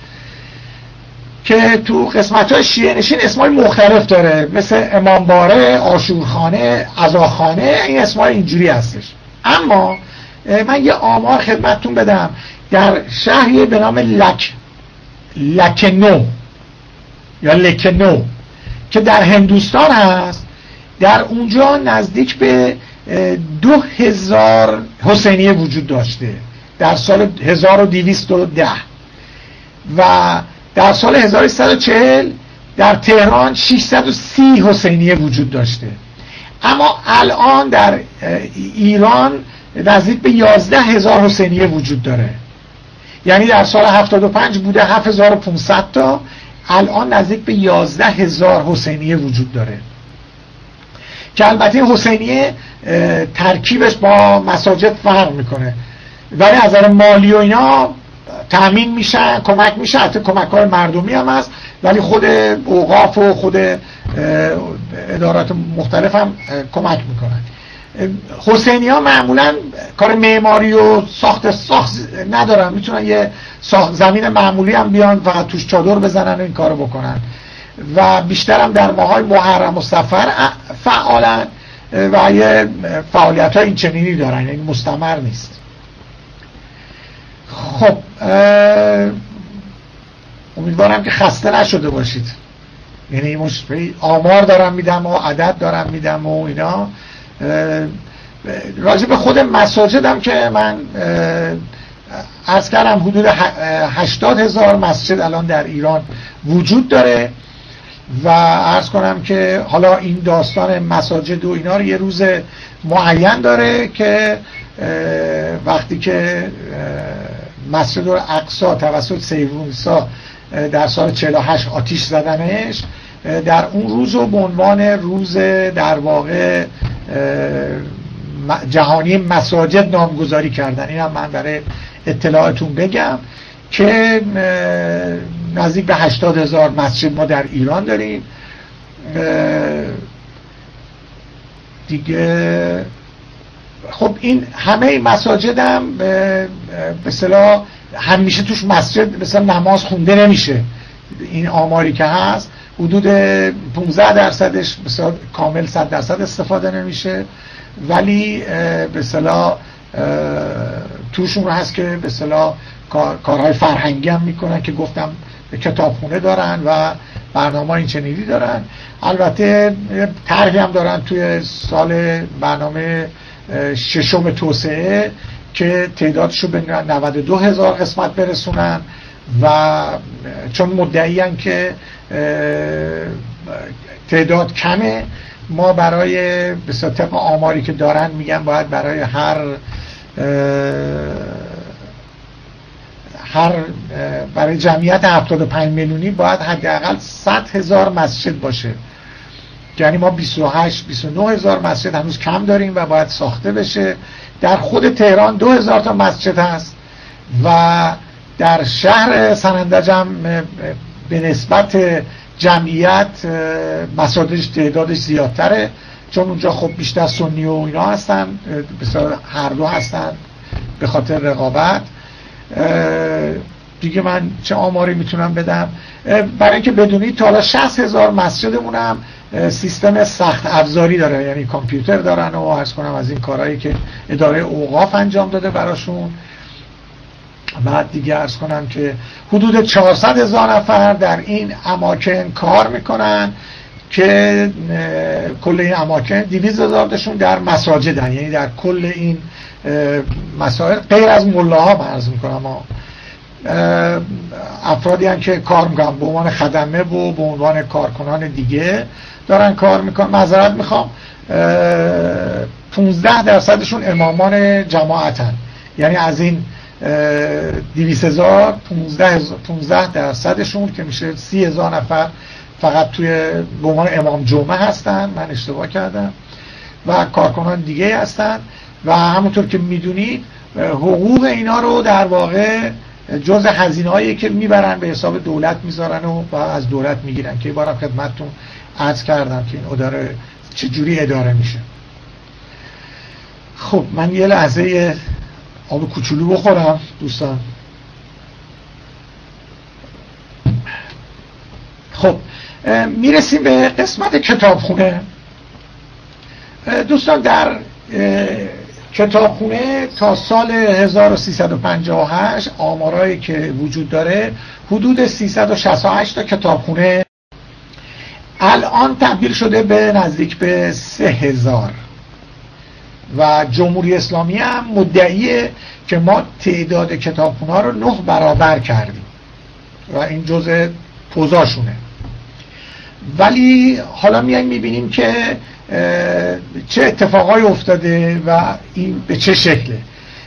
که تو قسمت‌های شیعه نشین اسمای مختلف داره، مثل امامباره، عاشورخانه، عزاخانه، این اسمای اینجوری هستش. اما من یه آمار خدمتتون بدم. در شهری به نام لک لکنو یا لکنو که در هندوستان هست، در اونجا نزدیک به دو هزار حسینیه وجود داشته در سال هزار و دویست و ده و در سال هزار و سیصد و چهل در تهران ششصد و سی حسینیه وجود داشته. اما الان در ایران نزدیک به یازده هزار حسینیه وجود داره. یعنی در سال هفتاد و پنج بوده هفت هزار و پانصد تا، الان نزدیک به یازده هزار حسینیه وجود داره که البته حسینیه ترکیبش با مساجد فرق میکنه، ولی از نظر مالی و اینا تامین میشن، کمک میشه، حتی کمک های مردمی هم هست، ولی خود اوقاف و خود ادارات مختلف هم کمک میکنن. حسینی ها معمولا کار معماری و ساخت ساخت ندارن، میتونن یه زمین معمولی هم بیان فقط توش چادر بزنن و این کارو بکنن و بیشتر هم در ماهای محرم و صفر فعالن و یه فعالیت های این چنینی دارن، یعنی مستمر نیست. خب امیدوارم که خسته نشده باشید. یعنی آمار دارم میدم و عدد دارم میدم و اینا. راجع به خود مساجدم که من عرض کردم حدود هشتاد هزار مسجد الان در ایران وجود داره و عرض کنم که حالا این داستان مساجد و اینا رو یه روز معین داره که وقتی که مسجد الاقصی توسط صهیونیست‌ها در سال چهل و هشت آتیش زدنش، در اون روز رو به عنوان روز در واقع جهانی مساجد نامگذاری کردن. این هم من برای اطلاعاتون بگم که نزدیک به هشتاد هزار مسجد ما در ایران داریم دیگه. خب این همه مساجد هم به اصطلاح همیشه توش مسجد مثلا نماز خونده نمیشه. این آماری که هست حدود پانزده درصدش مثلا کامل صد درصد استفاده نمیشه، ولی به اصطلاح توشون هست که به اصطلاح کارهای فرهنگی هم میکنن که گفتم کتابخونه دارن و برنامه این چنینی دارن. البته طرحی هم دارن توی سال برنامه ششم توسعه که تعدادشو به نود و دو هزار قسمت برسونن و چون مدعی هستن که تعداد کمه، ما برای به طبق آماری که دارن میگن باید برای هر هر برای جمعیت هفتاد و پنج میلیونی باید حداقل صد هزار مسجد باشه. یعنی ما بیست و هشت بیست و نه هزار مسجد هنوز کم داریم و باید ساخته بشه. در خود تهران دو هزار تا مسجد هست و در شهر سنندج هم به نسبت جمعیت مساجدش تعدادش زیادتره، چون اونجا خب بیشتر سنی و اینا هستن، بسیار هر دو هستن به خاطر رقابت. دیگه من چه آماری میتونم بدم؟ برای اینکه بدونید تا حالا شصت هزار مسجدمون هم سیستم سخت افزاری داره، یعنی کامپیوتر دارن و عرض کنم از این کارهایی که اداره اوقاف انجام داده براشون. بعد دیگه عرض کنم که حدود چهارصد هزار نفر در این اماکن کار میکنن که کل این اماکن دویست هزارشون در مساجدن، یعنی در کل این مسائل غیر از ملاها عرض میکنم افرادی هم که کار میکنن به عنوان خدمه و به عنوان کارکنان دیگه دارن کار میکنن. معذرت میخوام، پانزده درصدشون امامان جماعتن، یعنی از این دویست هزار پانزده درصدشون که میشه سی هزار نفر فقط توی به عنوان امام جمعه هستن، من اشتباه کردم، و کارکنان دیگه هستن و همونطور که میدونید حقوق اینا رو در واقع جز هزینه‌هایی که میبرن به حساب دولت میذارن و از دولت میگیرن که بارم خدمتتون عرض کردم که این اداره چجوری اداره میشه. خب من یه لحظه آب کوچولو بخورم دوستان. خب میرسیم به قسمت کتابخونه. دوستان در کتابخونه تا سال هزار و سیصد و پنجاه و هشت آمارایی که وجود داره حدود سیصد و شصت و هشت تا کتابخونه الان تبدیل شده به نزدیک به سه هزار و جمهوری اسلامی هم مدعیه که ما تعداد کتابخونه ها رو نه برابر کردیم و این جزء پوزاشونه. ولی حالا میایم میبینیم که چه اتفاقای افتاده و این به چه شکله.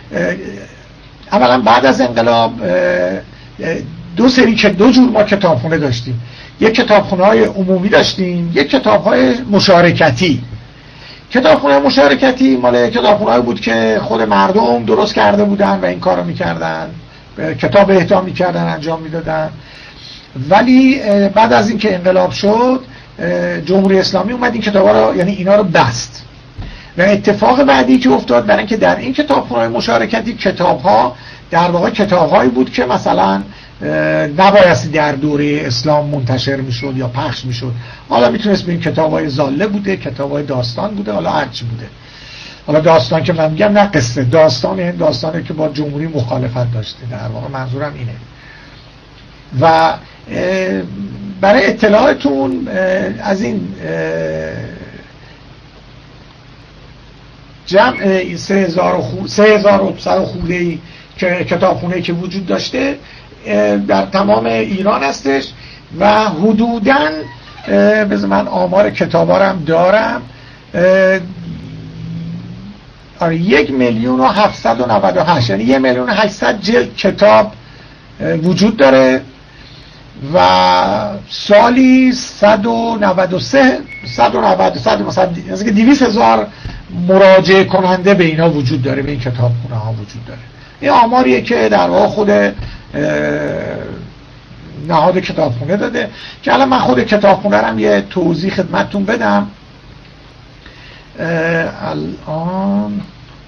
اولا بعد از انقلاب دو سری که دو جور ما کتابخونه داشتیم، یک کتابخونه های عمومی داشتیم، یک کتاب های مشارکتی. کتابخونه مشارکتی مال کتابخونه بود که خود مردم درست کرده بودن و این کارو میکردن، کتاب اهدا میکردن، انجام میدادن. ولی بعد از این که انقلاب شد جمهوری اسلامی اومد این کتابا رو، یعنی اینا رو بست و اتفاق بعدی که افتاد برای اینکه در این کتابخانه‌های مشارکتی کتاب‌ها در واقع کتاب‌هایی بود که مثلا نبایستی در دوره اسلام منتشر میشد یا پخش میشد. حالا میتونست ببین کتاب‌های زاله بوده، کتاب‌های داستان بوده، حالا هر چی بوده. حالا داستان که من میگم نه قصه، داستان این داستانی که با جمهوری مخالفت داشته، در واقع منظورم اینه. و برای اطلاعتون از این جمع سه هزار و صد خورده که کتابخونه که وجود داشته در تمام ایران هستش و حدوداً بذار من آمار کتابا رو هم دارم، آره یک میلیون و هفتصد و نود و هشت، یعنی یک میلیون و هشتصد جلد کتاب وجود داره و سالی صد و نود و سه صد و نود صد مثلا از که دویست هزار مراجعه کننده به اینا وجود داره، به این کتابخونه ها وجود داره. این آماریه که در واقع خود نهاد کتابخونه داده که الان من خود کتابخونه رم یه توضیح خدمتتون بدم. الان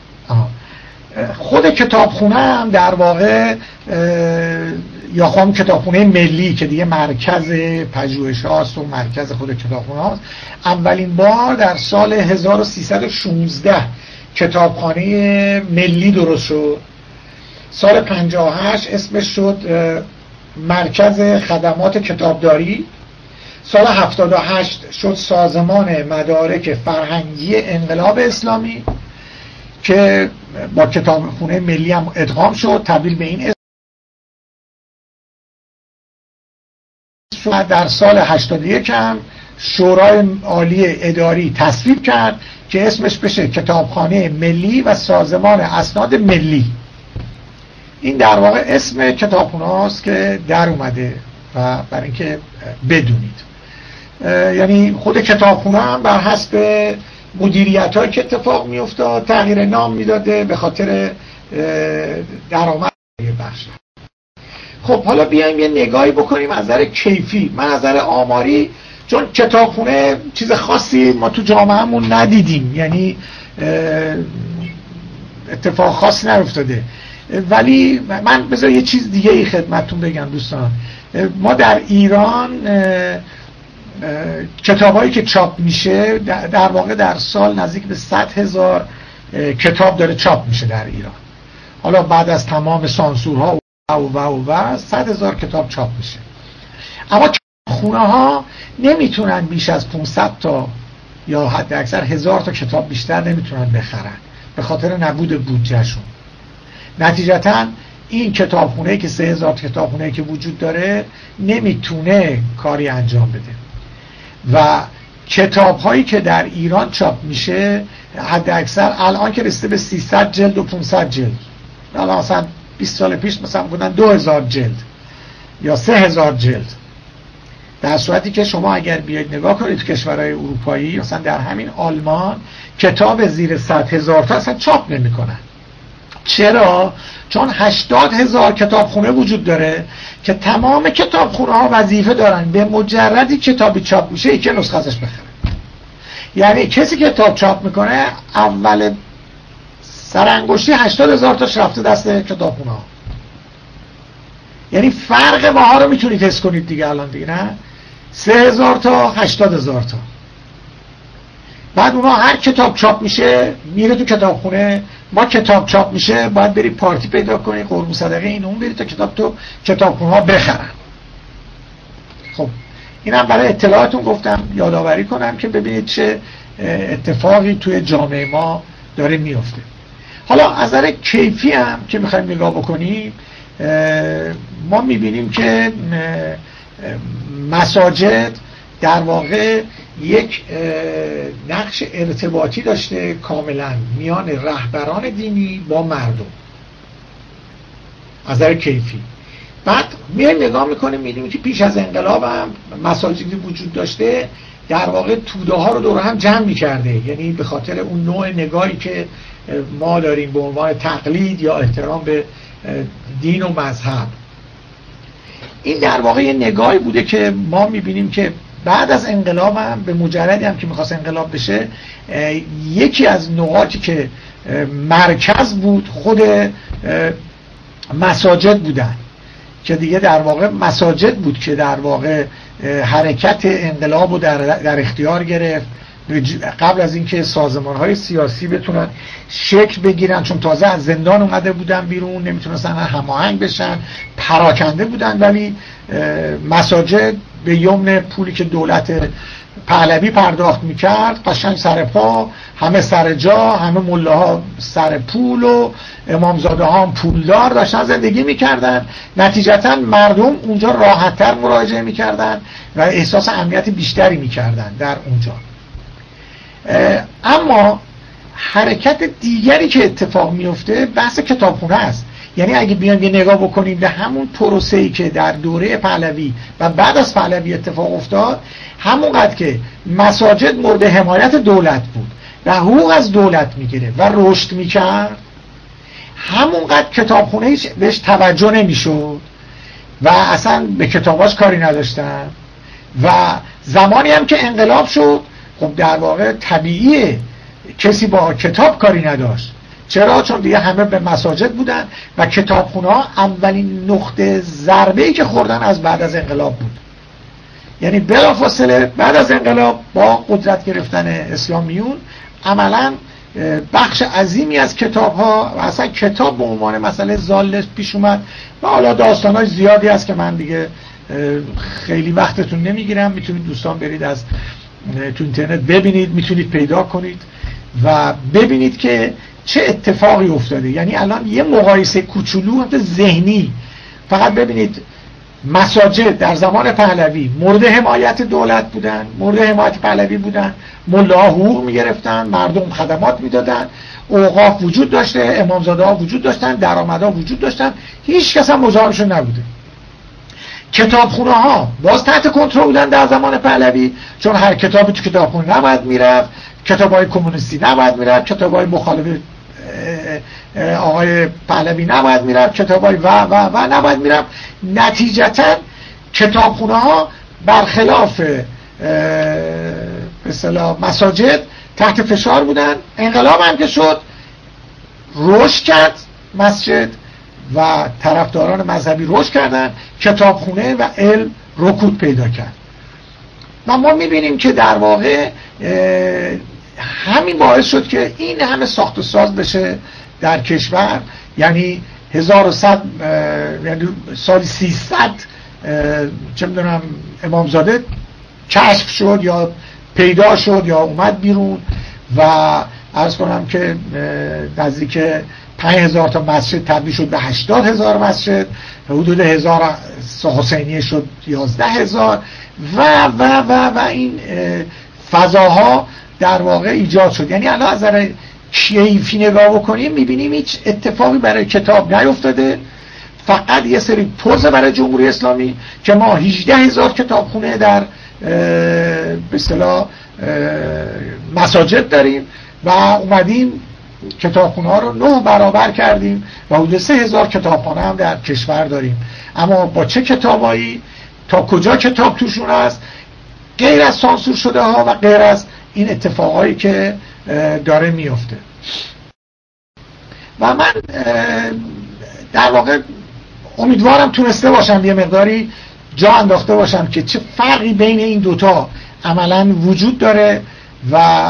خود کتابخونه هم در واقع یا خواهم کتابخونه ملی که دیگه مرکز پژوهش هاست و مرکز خود کتابخونه هاست، اولین بار در سال هزار و سیصد و شانزده کتابخانه ملی درست شد. سال پنجاه و هشت اسمش شد مرکز خدمات کتابداری. سال هفتاد و هشت شد سازمان مدارک فرهنگی انقلاب اسلامی که با کتابخونه ملی هم ادغام شد، تبدیل به این اسم. در سال هشتاد و یک هم شورای عالی اداری تصویب کرد که اسمش بشه کتابخانه ملی و سازمان اسناد ملی. این در واقع اسم کتابخونه هاست که در اومده و برای اینکه بدونید، یعنی خود کتابخونه هم بر حسب مدیریت هایی که اتفاق می افتاد تغییر نام میداده به خاطر درآمد بخش. خب حالا بیایم یه نگاهی بکنیم از نظر کیفی. من از نظر آماری، چون کتابخونه چیز خاصی ما تو جامعهمون ندیدیم، یعنی اتفاق خاصی نیفتاده، ولی من بذار یه چیز دیگه ای خدمتتون بگم دوستان. ما در ایران کتابایی که چاپ میشه در واقع در سال نزدیک به صد هزار کتاب داره چاپ میشه در ایران. حالا بعد از تمام سانسورها و و و و صد هزار کتاب چاپ میشه، اما خونه ها نمیتونن بیش از پانصد تا یا حد اکثر هزار تا کتاب بیشتر نمیتونن بخرن به خاطر نبود بودجهشون. نتیجتا این کتابخونه که سه هزار کتابخونه که وجود داره نمیتونه کاری انجام بده و کتاب هایی که در ایران چاپ میشه حد اکثر الان که رسیده به سیصد جلد و پانصد جلد، الان مثلا بیست سال پیش مثلا بودن دو هزار جلد یا سه هزار جلد، در صورتی که شما اگر بیاید نگاه کنید تو کشورهای اروپایی مثلا در همین آلمان کتاب زیر صد هزار تا اصلا چاپ نمی کنن. چرا؟ چون هشتاد هزار کتابخونه وجود داره که تمام کتابخونه ها وظیفه دارن به مجردی کتابی چاپ میشه یکی نسخه ازش بخره. یعنی کسی که کتاب چاپ میکنه اول سرانگشتی هشتاد هزار تاش رفته دست کتابخونه ها. یعنی فرق ماها رو میتونید حس کنید دیگه الان دیگه، نه؟ سه هزار تا هشتاد هزار تا. بعد اونا هر کتاب چاپ میشه میره تو کتابخونه. ما کتاب چاپ میشه باید بری پارتی پیدا کنی، قربون صدقه این اون بری تا کتاب تو کتابخونه ها بخرن. خب اینم برای اطلاعاتون گفتم، یادآوری کنم که ببینید چه اتفاقی توی جامعه ما داره میفته. حالا از نظر کیفی هم که میخوایم نگاه بکنیم، ما میبینیم که مساجد در واقع یک نقش ارتباطی داشته کاملا میان رهبران دینی با مردم از نظر کیفی. بعد میایم نگاه میکنیم میبینیم که پیش از انقلاب هم مساجدی وجود داشته در واقع توده ها رو دور هم جمع میکرده، یعنی به خاطر اون نوع نگاهی که ما داریم به عنوان تقلید یا احترام به دین و مذهب. این در واقع یه نگاهی بوده که ما میبینیم که بعد از انقلاب هم به مجردی هم که میخواست انقلاب بشه، یکی از نقاطی که مرکز بود خود مساجد بودن که دیگه در واقع مساجد بود که در واقع حرکت انقلاب رو در, در اختیار گرفت قبل از اینکه سازمان‌های سیاسی بتونن شکل بگیرن، چون تازه از زندان اومده بودن بیرون، نمیتونستن هماهنگ بشن، پراکنده بودن. ولی مساجد به یمن پولی که دولت پهلوی پرداخت میکرد قشنگ سر پا، همه سر جا، همه ملاها سر پول و امامزاده ها هم پولدار داشتن زندگی میکردن. نتیجتا مردم اونجا راحت‌تر مراجعه میکردن و احساس امنیت بیشتری میکردن در اونجا. اما حرکت دیگری که اتفاق میفته بحث کتابخونه است. یعنی اگه بیان یه نگاه بکنیم به همون پروسه‌ای که در دوره پهلوی و بعد از پهلوی اتفاق افتاد، همونقدر که مساجد مورد حمایت دولت بود و حقوق از دولت میگیره و رشد میکرد، همونقدر کتابخونه بهش توجه نمیشد و اصلا به کتاباش کاری نداشتن. و زمانی هم که انقلاب شد، خب در واقع طبیعیه کسی با کتاب کاری نداشت. چرا؟ چون دیگه همه به مساجد بودن و کتابخونه ها اولین نقطه ضربه‌ای که خوردن از بعد از انقلاب بود. یعنی بلافاصله بعد از انقلاب با قدرت گرفتن اسلامیون عملاً بخش عظیمی از کتاب ها و اصلا کتاب به عنوان مسئله ضال پیش اومد. و حالا داستان‌های زیادی هست که من دیگه خیلی وقتتون نمیگیرم، میتونید دوستان برید از تو اینترنت ببینید، میتونید پیدا کنید و ببینید که چه اتفاقی افتاده. یعنی الان یه مقایسه کوچولو ذهنی، فقط ببینید مساجد در زمان پهلوی مورد حمایت دولت بودن، مورد حمایت پهلوی بودن، ملاها حقوق میگرفتن، مردم خدمات میدادن، اوقاف وجود داشته، امامزاده ها وجود داشتن، درآمدها وجود داشتن، هیچ کس هم مزاحمشون نبوده. کتابخونه ها باز تحت کنترل بودن در زمان پهلوی، چون هر کتابی تو کتابخونه نباید میرفت، کتابای کمونیستی نباید میرفت، کتابای مخالف آقای پهلوی نباید میرفت، کتابای و و و نباید میرفت. نتیجتا کتابخونه ها برخلاف به اصطلاح مساجد تحت فشار بودن. انقلاب هم که شد رشد کرد مسجد و طرفداران مذهبی رشد کردن، کتابخونه و علم رکود پیدا کرد. و ما میبینیم که در واقع همین باعث شد که این همه ساخت و ساز بشه در کشور. یعنی هزار و صد یعنی سال سیصد چه میدونم امامزاده کشف شد یا پیدا شد یا اومد بیرون و عرض کنم که نزدیک پنج هزار تا مسجد تبدیل شد به هشتاد هزار مسجد، حدود هزار حسینیه شد یازده هزار و و و و این فضاها در واقع ایجاد شد. یعنی الان از نظر کیفی نگاه بکنیم میبینیم هیچ اتفاقی برای کتاب نیفتاده، فقط یه سری پوز برای جمهوری اسلامی که ما هجده هزار کتابخونه در به اصطلاح مساجد داریم و اومدیم کتابخونه ها رو نه برابر کردیم و حدود سه هزار کتابخانه هم در کشور داریم. اما با چه کتابایی، تا کجا کتاب توشون هست، غیر از سانسور شده ها و غیر از این اتفاقایی که داره میفته. و من در واقع امیدوارم تونسته باشم یه مقداری جا انداخته باشم که چه فرقی بین این دوتا عملا وجود داره و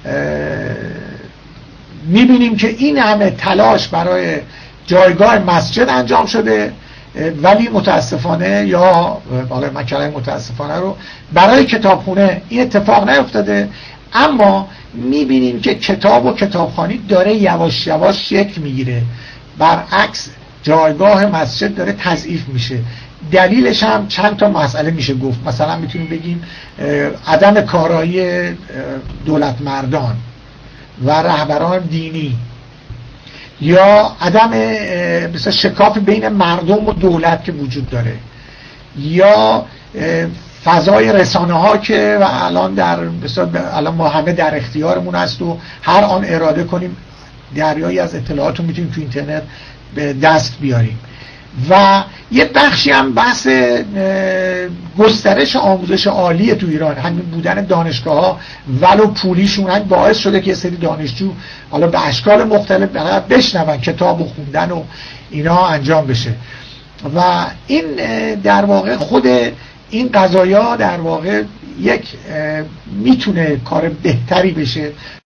میبینیم که این همه تلاش برای جایگاه مسجد انجام شده ولی متاسفانه، یا حالا من کلمه متاسفانه رو، برای کتابخونه این اتفاق نیفتاده. اما میبینیم که کتاب و کتابخوانی داره یواش یواش شکل میگیره، برعکس جایگاه مسجد داره تضعیف میشه. دلیلش هم چند تا مسئله میشه گفت. مثلا میتونیم بگیم عدم کارایی دولت مردان و رهبران دینی، یا عدم مثلا شکاف بین مردم و دولت که وجود داره، یا فضای رسانه ها که و الان در الان ما همه در اختیارمون هست و هر آن اراده کنیم دریایی از اطلاعات رو میتونیم تو اینترنت به دست بیاریم. و یه بخشی هم بحث گسترش آموزش عالی تو ایران، همین بودن دانشگاه ها ولو پولیشون هم باعث شده که یه سری دانشجو حالا به اشکال مختلف بشنون کتاب و خوندن و اینا انجام بشه و این در واقع خود این قضایا در واقع یک میتونه کار بهتری بشه.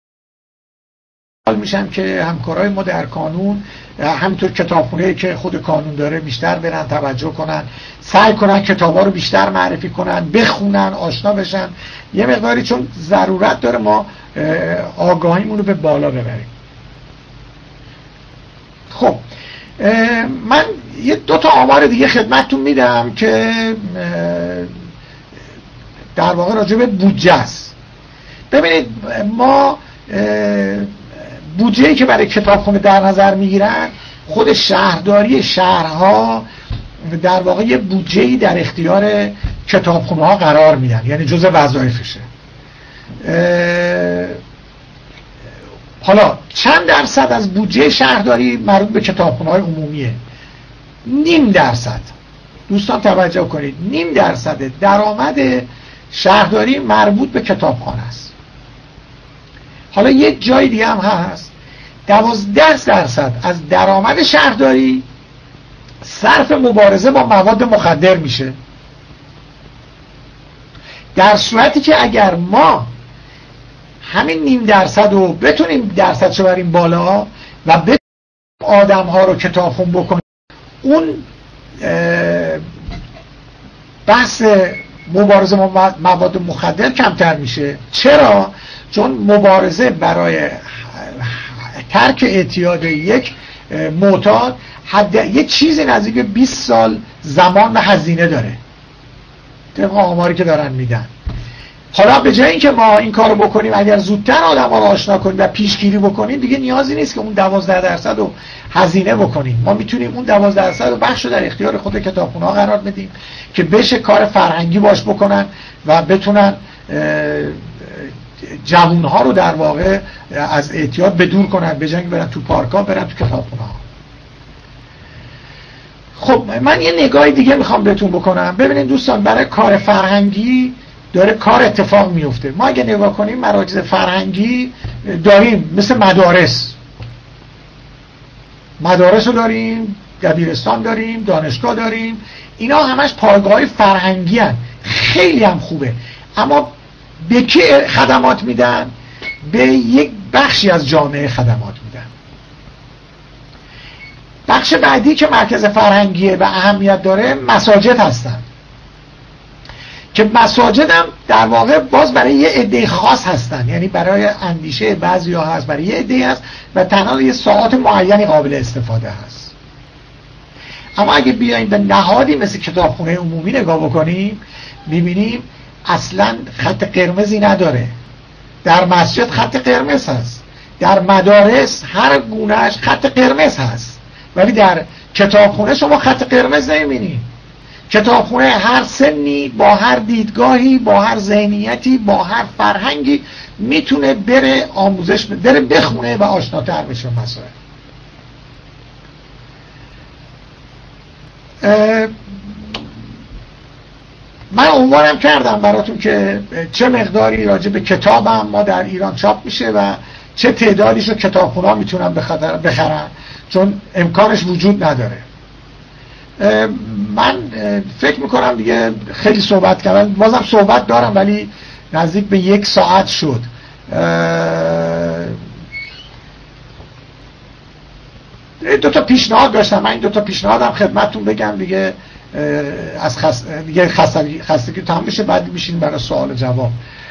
میشم که همکارای ما در کانون همینطور کتابخونه که خود کانون داره بیشتر برن توجه کنن، سعی کنن کتابا رو بیشتر معرفی کنن، بخونن، آشنا بشن، یه مقداری چون ضرورت داره ما آگاهیمون رو به بالا ببریم. خب من یه دو تا آمار دیگه خدمتتون میدم که در واقع راجع به بودجه است. ببینید ما بودجه‌ای که برای کتابخونه در نظر میگیرن، خود شهرداری شهرها در واقع یه بودجه‌ای در اختیار کتابخونه ها قرار میدن، یعنی جزء وظایفشه. حالا چند درصد از بودجه شهرداری مربوط به کتابخونه های عمومیه؟ نیم درصد. دوستان توجه کنید، نیم درصد درآمد شهرداری مربوط به کتابخانه است. حالا یک جای دیگه هم هست، دوازده درصد از درآمد شهرداری صرف مبارزه با مواد مخدر میشه. در صورتی که اگر ما همین نیم درصد رو بتونیم درصدشو بریم بالا و بتونیم آدم ها رو کتابخون بکنیم، اون بحث مبارزه با مواد مخدر کمتر میشه. چرا؟ چون مبارزه برای ترک اعتیاد یک معتاد حد یه چیزی نزدیک به بیست سال زمان و هزینه داره طبق آماری که دارن میدن. حالا به جای اینکه ما این کارو بکنیم، اگر زودتر آدم‌ها رو آشنا کنیم و پیشگیری بکنیم، دیگه نیازی نیست که اون دوازده درصد رو هزینه بکنیم. ما میتونیم اون دوازده درصد رو بخش رو در اختیار خود کتابخونه‌ها قرار بدیم که بشه کار فرهنگی باش بکنن و بتونن جوان‌ها رو در واقع از اعتیاد بدور کنن، به جای اینکه برن تو پارک‌ها برن تو کتابخونه‌ها. خب من یه نگاهی دیگه میخوام بهتون بکنم. ببینید دوستان، برای کار فرهنگی داره کار اتفاق میفته. ما اگه نگاه کنیم مراکز فرهنگی داریم، مثل مدارس مدارس رو داریم، دبیرستان داریم، دانشگاه داریم، اینا همش پایگاه فرهنگی هن. خیلی هم خوبه، اما به کی خدمات میدن؟ به یک بخشی از جامعه خدمات میدن. بخش بعدی که مرکز فرهنگیه و اهمیت داره مساجد هستن که مساجد هم در واقع باز برای یه عده خاص هستن، یعنی برای اندیشه بعضی ها هست، برای یه عده هست و تنها یه ساعات معینی قابل استفاده هست. اما اگه بیاییم به نهادی مثل کتابخونه عمومی نگاه بکنیم، میبینیم اصلا خط قرمزی نداره. در مسجد خط قرمز هست، در مدارس هر گونهش خط قرمز هست، ولی در کتابخونه شما خط قرمز نمیبینید. کتابخونه هر سنی با هر دیدگاهی، با هر ذهنیتی، با هر فرهنگی میتونه بره آموزش بره بخونه و آشناتر بشه مسائل. من عنوانم کردم براتون که چه مقداری راجع به کتابم ما در ایران چاپ میشه و چه تعدادیشو کتابخونه‌ها میتونن بخرن، چون امکانش وجود نداره. من فکر میکنم دیگه خیلی صحبت کردم، بازم صحبت دارم ولی نزدیک به یک ساعت شد. دو تا پیشنهاد داشتم، من این دو تا پیشنهادم خدمتتون بگم دیگه از خس... دیگه خستگی خستگی تمام بشه، بعد میشین برای سوال جواب.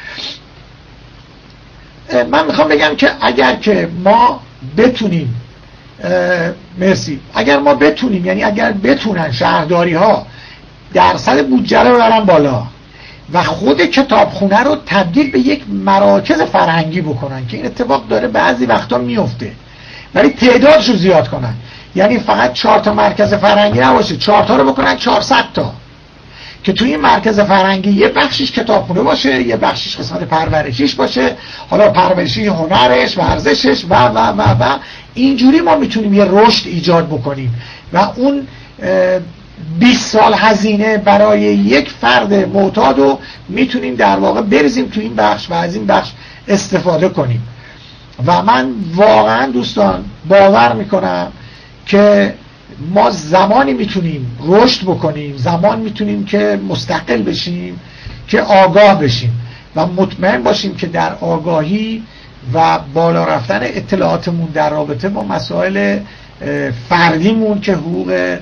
من میخوام بگم که اگر که ما بتونیم مرسی اگر ما بتونیم یعنی اگر بتونن شهرداری ها درصد بودجه رو ببرن بالا و خود کتابخونه رو تبدیل به یک مراکز فرهنگی بکنن، که این اتفاق داره بعضی وقتا میفته، ولی تعدادش رو زیاد کنن، یعنی فقط چهار تا مرکز فرهنگی نباشه، چهار تا رو بکنن چهارصد تا، که توی این مرکز فرهنگی یه بخشش کتابخونه باشه، یه بخشش قسمت پرورشیش باشه، حالا پرورشی هنرش، ورزشش و و و و اینجوری ما میتونیم یه رشد ایجاد بکنیم و اون بیست سال هزینه برای یک فرد معتاد رو میتونیم در واقع بریزیم تو این بخش و از این بخش استفاده کنیم. و من واقعا دوستان باور میکنم که ما زمانی میتونیم رشد بکنیم، زمان میتونیم که مستقل بشیم که آگاه بشیم و مطمئن باشیم که در آگاهی و بالا رفتن اطلاعاتمون در رابطه با مسائل فردیمون که حقوق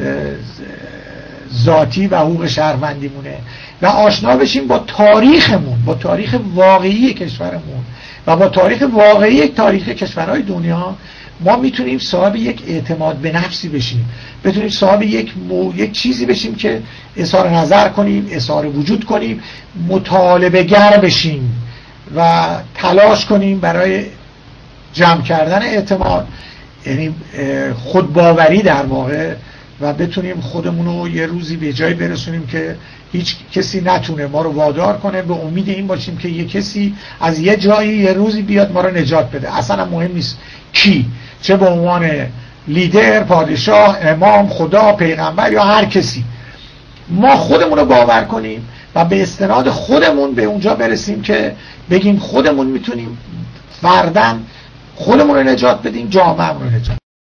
ذاتی و حقوق شهروندیمونه و آشنا بشیم با تاریخمون، با تاریخ واقعی کشورمون و با تاریخ واقعی یک تاریخ کشورهای دنیا، ما میتونیم صاحب یک اعتماد به نفسی بشیم، بتونیم صاحب یک مو... یک چیزی بشیم که اظهار نظر کنیم، اظهار وجود کنیم، مطالبه گر بشیم و تلاش کنیم برای جمع کردن اعتماد، یعنی خودباوری در واقع، و بتونیم خودمون رو یه روزی به جایی برسونیم که هیچ کسی نتونه ما رو وادار کنه، به امید این باشیم که یه کسی از یه جایی یه روزی بیاد ما رو نجات بده. اصلا مهم نیست کی، چه به عنوان لیدر، پادشاه، امام، خدا، پیغمبر یا هر کسی، ما خودمون رو باور کنیم و به استناد خودمون به اونجا برسیم که بگیم خودمون میتونیم فرداً خودمون رو نجات بدیم، جامعه‌مون رو نجات.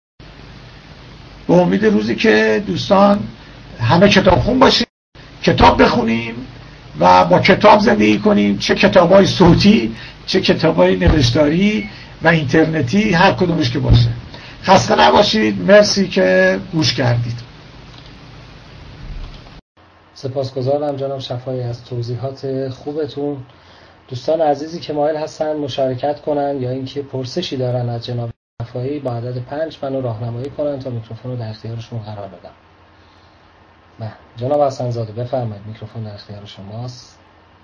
به امید روزی که دوستان همه کتابخون باشیم، کتاب بخونیم و با کتاب زندگی کنیم، چه کتابای صوتی، چه کتابای نوشتاری و اینترنتی، هر کدومش که باشه. خسته نباشید، مرسی که گوش کردید. سپاسگزارم جناب شفایی از توضیحات خوبتون. دوستان عزیزی که مایل هستن مشارکت کنن یا اینکه پرسشی دارن از جناب شفایی، با عدد پنج منو راهنمایی کنن تا میکروفون رو در اختیارشون قرار بدم. بله جناب حسن‌زاده بفرمایید، میکروفون در اختیار شماست.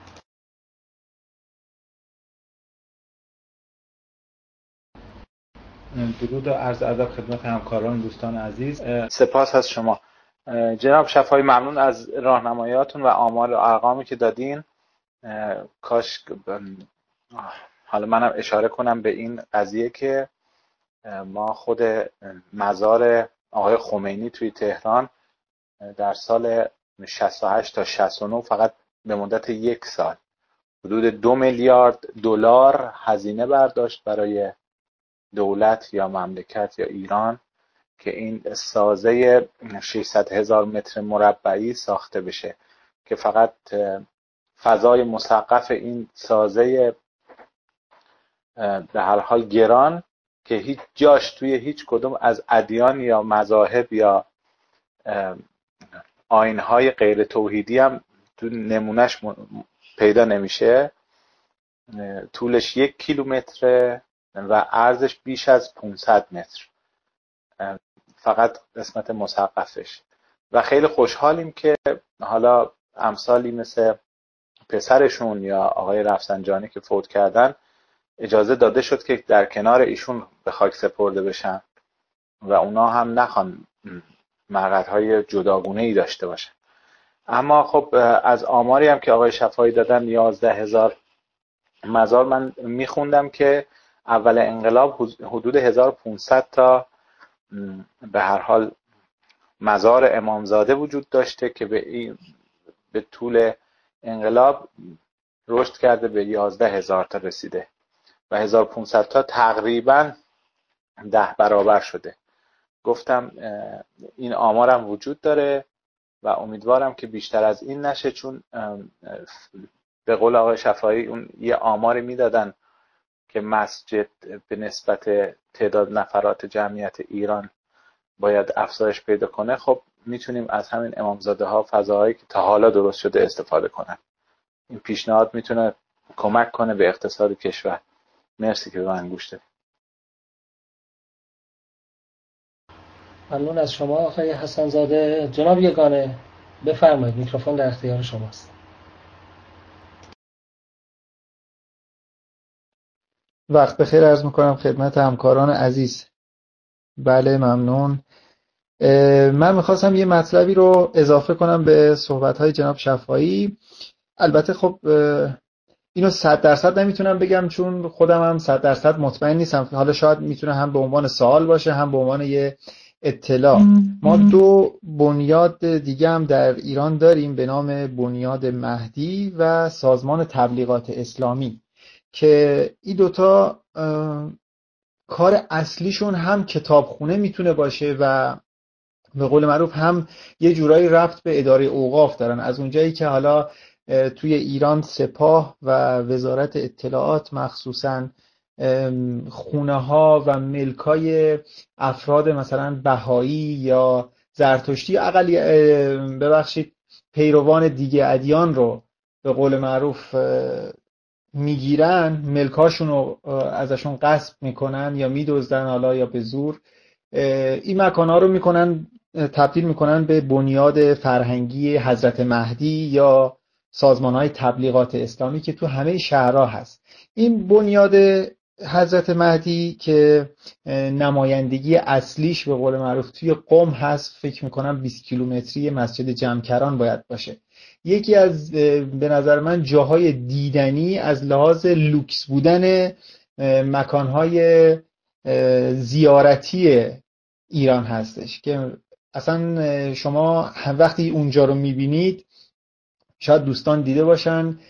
درود و عرض ادب خدمت همکاران دوستان عزیز. سپاس از شما جناب شفایی، ممنون از راهنماییاتون و آمار و ارقامی که دادین. کاش حالا منم اشاره کنم به این قضیه که ما خود مزار آقای خمینی توی تهران در سال شصت و هشت تا شصت و نه فقط به مدت یک سال حدود دو میلیارد دلار هزینه برداشت برای دولت یا مملکت یا ایران که این سازه ششصد هزار متر مربعی ساخته بشه که فقط فضای مسقف این سازه به هر حال گران که هیچ جاش توی هیچ کدوم از ادیان یا مذاهب یا آیین‌های غیر توحیدی هم تو نمونهش پیدا نمیشه، طولش یک کیلومتر و عرضش بیش از پانصد متر، فقط قسمت مسقفش. و خیلی خوشحالیم که حالا امثالی مثل پسرشون یا آقای رفسنجانی که فوت کردن اجازه داده شد که در کنار ایشون به خاک سپرده بشن و اونا هم نخوان مقعدهای جداگونه‌ای داشته باشن. اما خب از آماری هم که آقای شفایی دادن یازده هزار مزار، من میخوندم که اول انقلاب حدود هزار و پانصد تا به هر حال مزار امامزاده وجود داشته که به این به طول انقلاب رشد کرده به یازده هزار تا رسیده و هزار و پانصد تا تقریبا ده برابر شده. گفتم این آمارم وجود داره و امیدوارم که بیشتر از این نشه، چون به قول آقای شفایی اون یه آماری میدادن که مسجد به نسبت تعداد نفرات جمعیت ایران باید افزایش پیدا کنه. خب میتونیم از همین امامزاده ها فضاهایی که تا حالا درست شده استفاده کنن. این پیشنهاد میتونه کمک کنه به اقتصاد کشور. مرسی که به من گوش دادید. ممنون از شما آقای حسن‌زاده. جناب یگانه بفرمایید، میکروفون در اختیار شماست. وقت بخیر عرض میکنم خدمت همکاران عزیز. بله ممنون. من میخواستم یه مطلبی رو اضافه کنم به صحبت‌های جناب شفایی. البته خب اینو صد درصد نمیتونم بگم چون خودم هم صد درصد مطمئن نیستم. حالا شاید میتونه هم به عنوان سوال باشه هم به عنوان یه اطلاع. ما دو بنیاد دیگه هم در ایران داریم به نام بنیاد مهدی و سازمان تبلیغات اسلامی که این دوتا کار اصلیشون هم کتابخونه میتونه باشه و به قول معروف هم یه جورایی ربط به اداره اوقاف دارن. از اونجایی که حالا توی ایران سپاه و وزارت اطلاعات مخصوصاً خونه ها و ملک های افراد مثلا بهایی یا زرتشتی اقلی ببخشید پیروان دیگه ادیان رو به قول معروف میگیرن، ملکاشون رو ازشون غصب میکنن یا میدزدن حالا یا به زور، این مکانها رو میکنن تبدیل میکنن به بنیاد فرهنگی حضرت مهدی یا سازمان‌های تبلیغات اسلامی که تو همه شهرها هست. این بنیاد حضرت مهدی که نمایندگی اصلیش به قول معروف توی قم هست، فکر میکنم بیست کیلومتری مسجد جمکران باید باشه. یکی از به نظر من جاهای دیدنی از لحاظ لوکس بودن مکانهای زیارتی ایران هستش که اصلا شما وقتی اونجا رو میبینید، شاید دوستان دیده باشن،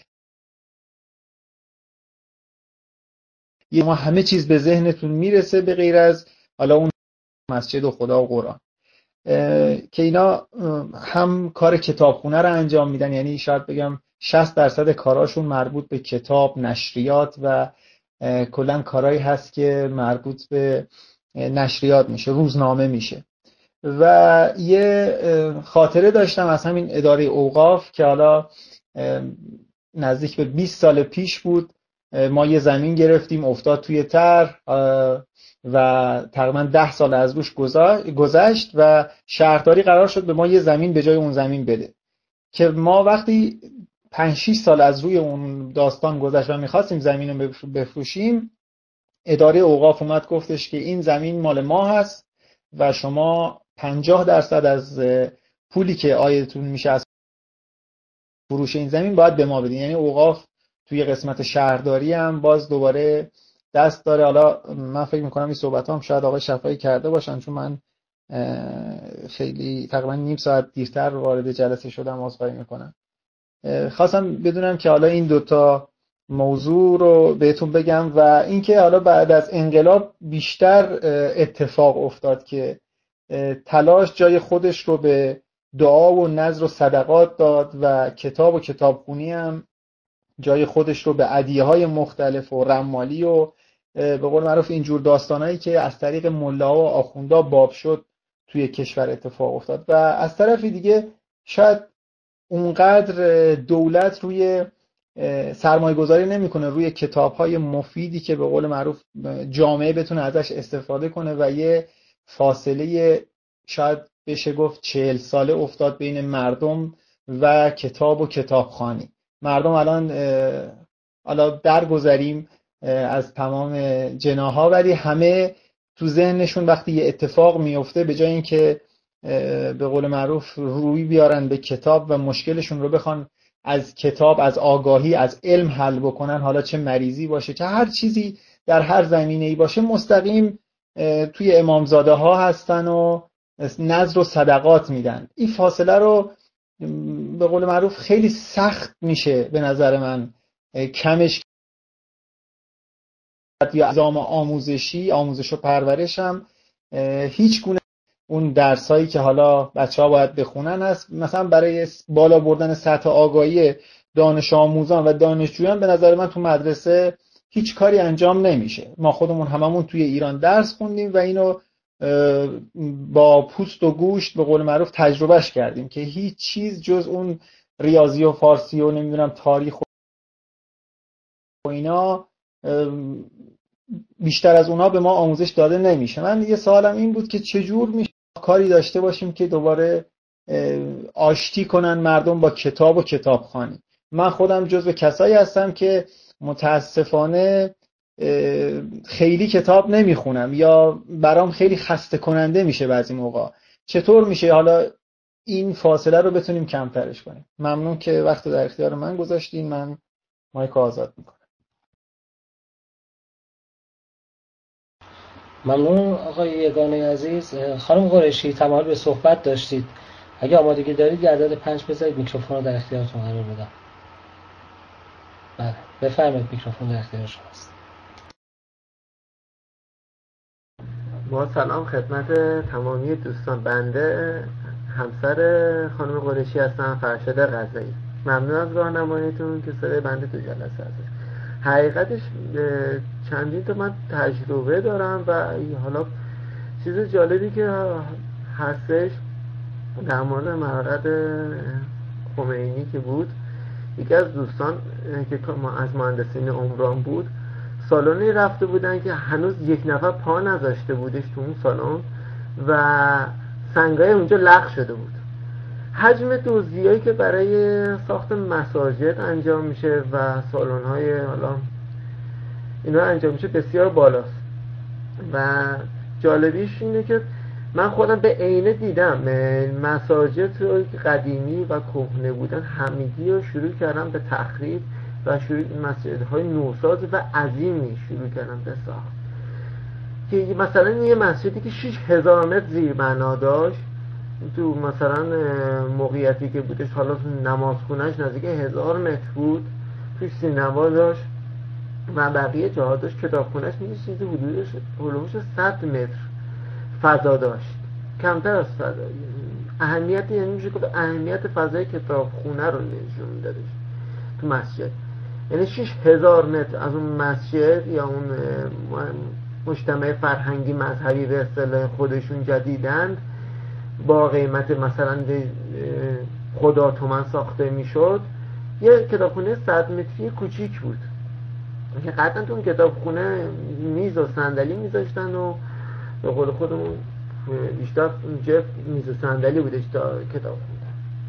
یه ما همه چیز به ذهنتون میرسه به غیر از حالا اون مسجد و خدا و قرآن که اینا هم کار کتابخونه رو انجام میدن، یعنی شاید بگم شصت درصد کاراشون مربوط به کتاب، نشریات و کلا کارهایی هست که مربوط به نشریات میشه، روزنامه میشه. و یه خاطره داشتم از همین اداره اوقاف که حالا نزدیک به بیست سال پیش بود، ما یه زمین گرفتیم افتاد توی تر و تقریبا ده سال از روش گذشت و شهرداری قرار شد به ما یه زمین به جای اون زمین بده که ما وقتی پنج شش سال از روی اون داستان گذشت و میخواستیم زمین رو بفروشیم، اداره اوقاف اومد گفتش که این زمین مال ما هست و شما پنجاه درصد از پولی که عایدتون میشه از فروش این زمین باید به ما بدین. یعنی اوقاف توی قسمت شهرداری هم باز دوباره دست داره. حالا من فکر میکنم این صحبت هم شاید آقای شفایی کرده باشن، چون من خیلی تقریبا نیم ساعت دیرتر وارد جلسه شدم، عذرخواهی میکنم. خواستم بدونم که حالا این دوتا موضوع رو بهتون بگم و اینکه حالا بعد از انقلاب بیشتر اتفاق افتاد که تلاش جای خودش رو به دعا و نذر و صدقات داد و کتاب و کتابخونی هم جای خودش رو به ادعیه‌های مختلف و رمالی و به قول معروف اینجور داستانایی که از طریق ملا و آخوندا باب شد توی کشور اتفاق افتاد. و از طرف دیگه شاید اونقدر دولت روی سرمایه گذاری نمیکنه روی کتاب‌های مفیدی که به قول معروف جامعه بتونه ازش استفاده کنه و یه فاصله شاید بشه گفت چهل ساله افتاد بین مردم و کتاب و کتابخوانی. مردم الان حالا درگذریم از تمام جناها، ولی همه تو ذهنشون وقتی یه اتفاق میفته به جای اینکه به قول معروف روی بیارن به کتاب و مشکلشون رو بخوان از کتاب، از آگاهی، از علم حل بکنن، حالا چه مریضی باشه چه هر چیزی در هر زمینه‌ای باشه، مستقیم توی امامزاده ها هستن و نذر و صدقات میدن. این فاصله رو به قول معروف خیلی سخت میشه به نظر من کمش یا نظام آموزشی، آموزش و پرورش هم هیچ گونه اون درسایی که حالا بچه‌ها باید بخونن هست مثلا برای بالا بردن سطح آگاهی دانش آموزان و دانشجویان، به نظر من تو مدرسه هیچ کاری انجام نمیشه. ما خودمون هممون توی ایران درس خوندیم و اینو با پوست و گوشت به قول معروف تجربهش کردیم که هیچ چیز جز اون ریاضی و فارسی و نمیدونم تاریخ و اینا بیشتر از اونا به ما آموزش داده نمیشه. من یه سوالم این بود که چجور میشه کاری داشته باشیم که دوباره آشتی کنن مردم با کتاب و کتابخوانی. من خودم جزو کسایی هستم که متاسفانه خیلی کتاب نمیخونم یا برام خیلی خسته کننده میشه بعضی موقع. چطور میشه حالا این فاصله رو بتونیم کمترش کنیم؟ ممنون که وقت در اختیار من گذاشتین. من مایک آزاد میکنم. ممنون آقای یگانه عزیز. خانم قریشی تمایل به صحبت داشتید، اگه آمادگی دارید یه عدد پنج بذارید میکروفون رو در اختیارتون قرار بدم. بله بفرمایید، میکروفون در اختیار شماست. با سلام خدمت تمامی دوستان، بنده همسر خانم قریشی هستم، فرشاد غزایی. ممنون از راهنماییتون که صدای بنده تو جلسه هستش. حقیقتش چندین تا من تجربه دارم و حالا چیز جالبی که هستش در مورد مقعد خمینی که بود، یکی از دوستان که از مهندسین عمران بود سالونی رفته بودن که هنوز یک نفر پا نذاشته بودش تو اون سالن و سنگای اونجا لغو شده بود. حجم دزدیایی که برای ساخت مساجد انجام میشه و سالن‌های حالا اینا انجام میشه بسیار بالاست و جالبیش اینه که من خودم به عینه دیدم مساجد رو قدیمی و کهنه بودن همگی رو شروع کردم به تخریب و شروع مسجدهای نوساز و عظیمی شروع کردم به ساخت، که مثلا یه مسجدی که شش هزار متر زیر بنا داشت تو مثلا موقعیتی که بودش، حالا نمازخونهش نزدیک هزار متر بود، توش سینما داشت و بقیه جاها داشت، کتابخونهش میشه چیزی حدودش حدودش صد متر فضا داشت، کمتر از فضا. اهمیت یعنی میشه که اهمیت فضای کتابخونه رو نشون میدادش تو مسجد. یعنی شش هزار متر از اون مسجد یا اون مجتمع فرهنگی مذهبی به اصطلاح خودشون جدیدند با قیمت مثلا خدا تومن ساخته میشد، یه کتابخونه صد متری کوچیک بود که قطعا تو اون کتابخونه میز و صندلی میذاشتن و به قول خودمون بیشتر جف میز و صندلی بودش تا کتابخونه.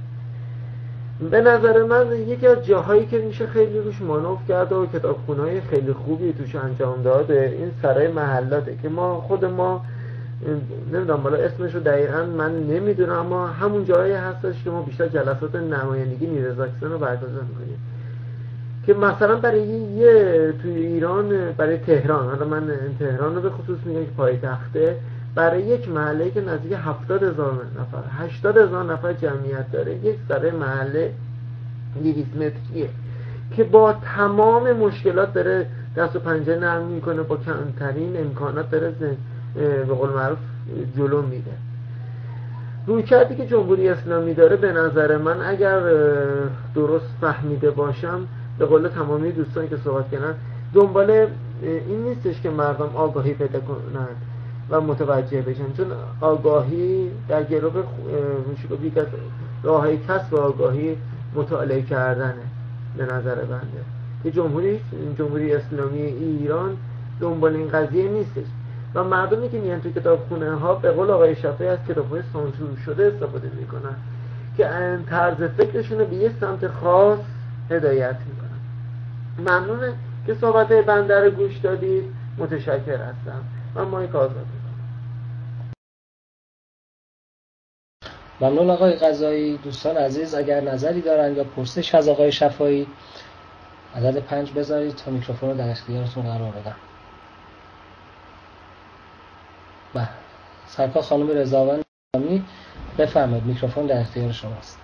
به نظر من یکی از جاهایی که میشه خیلی روش مانور کرد و کتابخونه‌های خیلی خوبی توش انجام داده این سرای محلاته که ما خود ما نمیدونم بالا اسمش رو دقیقا من نمیدونم، اما همون جایی هستش که ما بیشتر جلسات نمایندگی نیرزاکسن رو برگزار میکنیم که مثلا برای یه توی ایران، برای تهران، حالا من تهران رو به خصوص میگم که پایتخته، برای یک محله که نزدیک هفتاد هزار نفر هشتاد هزار نفر جمعیت داره، یک سر محله دویست متریه که با تمام مشکلات داره دست و پنجه نرم میکنه، با کمترین امکانات داره به قول معروف جلو میده. رویکردی که جمهوری اسلامی داره به نظر من اگر درست فهمیده باشم، به قول تمامی دوستانی که صحبت کردن، دنبال این نیستش که مردم آگاهی پیدا کنن و متوجه بشن، چون آگاهی در گروه میشه گفت یک از راههای کسب آگاهی مطالعه کردنه. به نظر بنده که جمهوری جمهوری اسلامی ایران دنبال این قضیه نیستش و مردمی که میان تو کتابخونه ها به قول آقای شفیعی از کتاب‌های سانسور شده استفاده میکنن که طرز فکرشون رو به یه سمت خاص هدایت میکنن. ممنونه که صحبت بنده رو گوش دادید، متشکر هستم. من مایک آزاد میکنم. ممنون آقای غزایی. دوستان عزیز اگر نظری دارن یا پرسش از آقای شفایی عدد پنج بذارید تا میکروفون رو در اختیارتون قرار بدم. بله سرکار خانم رضاوند نامی بفرمایید، میکروفون در اختیار شماست.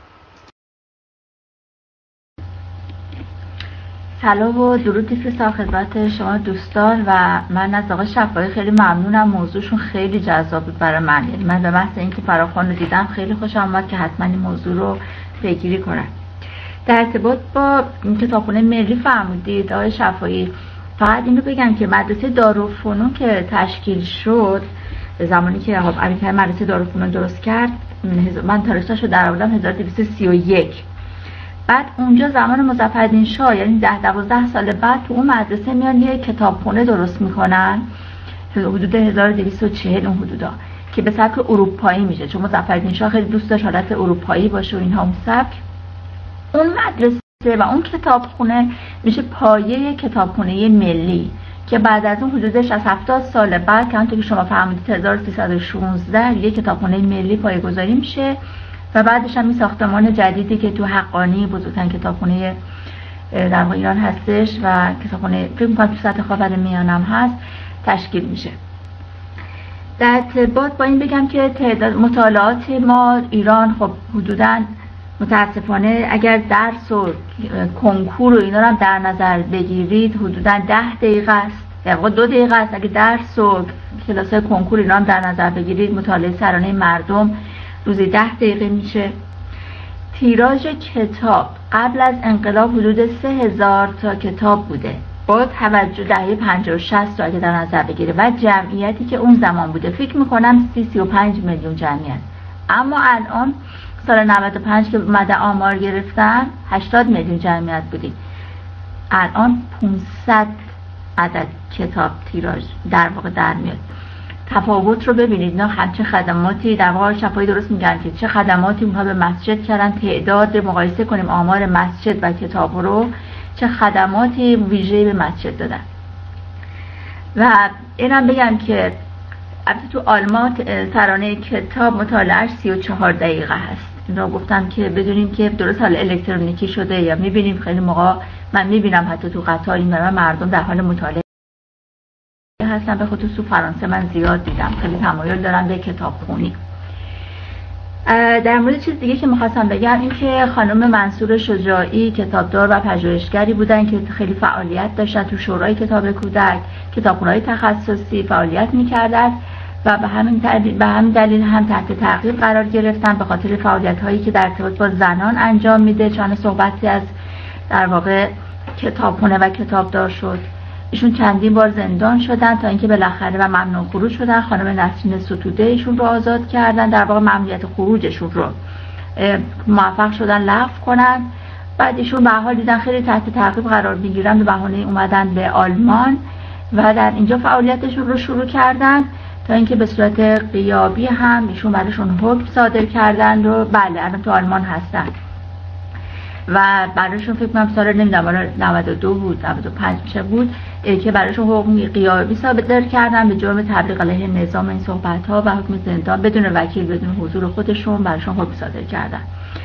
سلام و درود بفرستم خدمت شما دوستان و من از آقای شفایی خیلی ممنونم، موضوعشون خیلی جذاب بود برای من. یعنی من به محض اینکه فراخوان رو دیدم خیلی خوشم اومد که حتما این موضوع رو پیگیری کنم. در ارتباط با کتابخونه ملی فرمودید آقای شفایی، فقط اینو بگم که مدرسه دارالفنون که تشکیل شد زمانی که امیرکبیر مدرسه دارالفنون درست کرد، من تاریخش رو در آوردم هزار و دویست و سی و یک. بعد اونجا زمان مظفرالدین شاه یعنی ده دوازده سال بعد تو اون مدرسه میان یه کتابخونه درست میکنن حدود هزار و دویست و چهل اون حدودا که به سبک اروپایی میشه، چون مظفرالدین شاه خیلی دوست داشت حالت اروپایی باشه و اینها اون سبک. اون مدرسه و اون کتابخونه میشه پایه کتابخونه ملی که بعد از اون حدود شصت هفتاد سال بعد که همونطور که شما فهمیدید هزار و سیصد و شانزده یه کتابخونه ملی پایه‌گذاری میشه و بعدش هم این ساختمان جدیدی که تو حقانی بزرگترین کتابخونه در واقع ایران هستش و کتابخونه فکر می‌کنم تو سطح خاورمیانه هم هست تشکیل میشه. در ارتباط با این بگم که تعداد مطالعات ما ایران خب حدوداً متاسفانه اگر درس و کنکور و اینا رو هم در نظر بگیرید حدوداً ده دقیقه است، یعنی دو دقیقه است. اگه درس و کلاس‌های کنکور اینا هم در نظر بگیرید مطالعه سرانه مردم روزی ده دقیقه میشه. تیراژ کتاب قبل از انقلاب حدود سه هزار تا کتاب بوده با توجه دهه پنجاه و شصت رو اگه در نظر بگیره و جمعیتی که اون زمان بوده فکر میکنم سی سی و پنج میلیون جمعیت. اما الان سال نود و پنج که اومده آمار گرفتن هشتاد میلیون جمعیت بودیم، الان پانصد عدد کتاب تیراژ در واقع در میاد. تفاوت رو ببینید، نه چه خدماتی در واقع شفاهی درست میگن که چه خدماتی اونها به مسجد کردن، تعداد مقایسه کنیم آمار مسجد و کتاب رو چه خدماتی ویژه‌ای به مسجد دادن. و اینم بگم که البته تو آلمان ترانه کتاب مطالعهش سی و چهار دقیقه هست. این رو گفتم که بدونیم که درست حال الکترونیکی شده یا میبینیم خیلی موقع من میبینم حتی تو قطار این مردم در حال مطالعه هستن، به خصوص تو فرانسه من زیاد دیدم، خیلی تمایل دارم به کتاب خونی. در مورد چیز دیگه که میخواستم بگم این که خانم منصور شجاعی کتابدار و پژوهشگری بودن که خیلی فعالیت داشتن تو شورای کتاب کودک، کتابخونه‌های تخصصی فعالیت میکردن و به همین دلیل به همین دلیل هم تحت تعقیب قرار گرفتن به خاطر فعالیت‌هایی که در ارتباط با زنان انجام میده. چون صحبتی از در واقع کتابخونه و کتابدار شد، ایشون چندین بار زندان شدن تا اینکه بالاخره و ممنوع خروج شدن. خانم نسرین ستوده ایشون رو آزاد کردن، در واقع ممنوعیت خروجشون رو موفق شدن لغو کنن. بعد ایشون به حال دیدن خیلی تحت تعقیب قرار میگیرن، به بهانه اومدن به آلمان و در اینجا فعالیتشون رو شروع کردن تا اینکه به صورت غیابی هم ایشون براشون حکم صادر کردن و بله الان تو آلمان هستن و براشون فکر کنم سال نمیدونم نود و دو بود نود و پنج چه بود که براشون حکم غیابی صادر کردن به جرم تبلیغ علیه نظام این صحبت ها و حکم زندان بدون وکیل بدون حضور خودشون براشون حکم صادر کردن.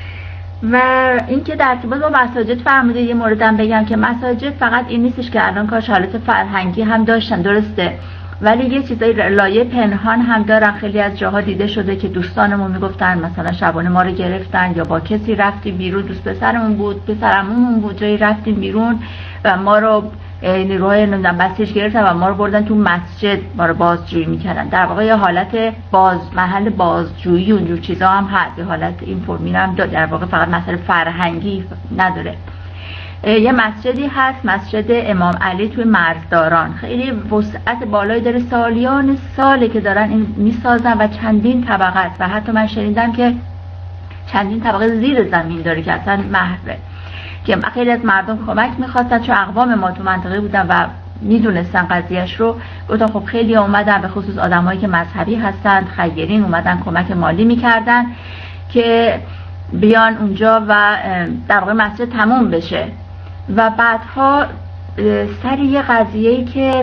و اینکه در ارتباط با مساجد فرموده یه موردم بگم که مساجد فقط این نیستش که الان کاش حالت فرهنگی هم داشتن، درسته، ولی یه چیزای لایه پنهان هم دارن. خیلی از جاها دیده شده که دوستانمون میگفتن مثلا شبانه ما رو گرفتن یا با کسی رفتیم بیرون، دوست پسرمون بود پسرمون بود جایی رفتیم بیرون و ما رو نیروهای نمیدونم بسیج گرفتن و ما رو بردن تو مسجد ما رو بازجویی میکردن. در واقع یه حالت باز محل بازجویی اونجور چیزا هم هست، یه حالت این فرمی هم در واقع فقط مسئله فرهنگی نداره. یه مسجدی هست مسجد امام علی توی مرزداران، خیلی وسعت بالایی داره، سالیان ساله که دارن این میسازن و چندین طبقه است و حتی من شنیدم که چندین طبقه زیر زمین داره که اصلا محوه، که خیلی از مردم کمک میخواستن چون اقوام ما تو منطقه بودن و میدونستن قضیهش رو. گفتن خب خیلی اومدن به خصوص آدمایی که مذهبی هستن خیرین اومدن کمک مالی میکردن که بیان اونجا و در واقع مسجد تموم بشه. و بعدها سر یه قضیه‌ای که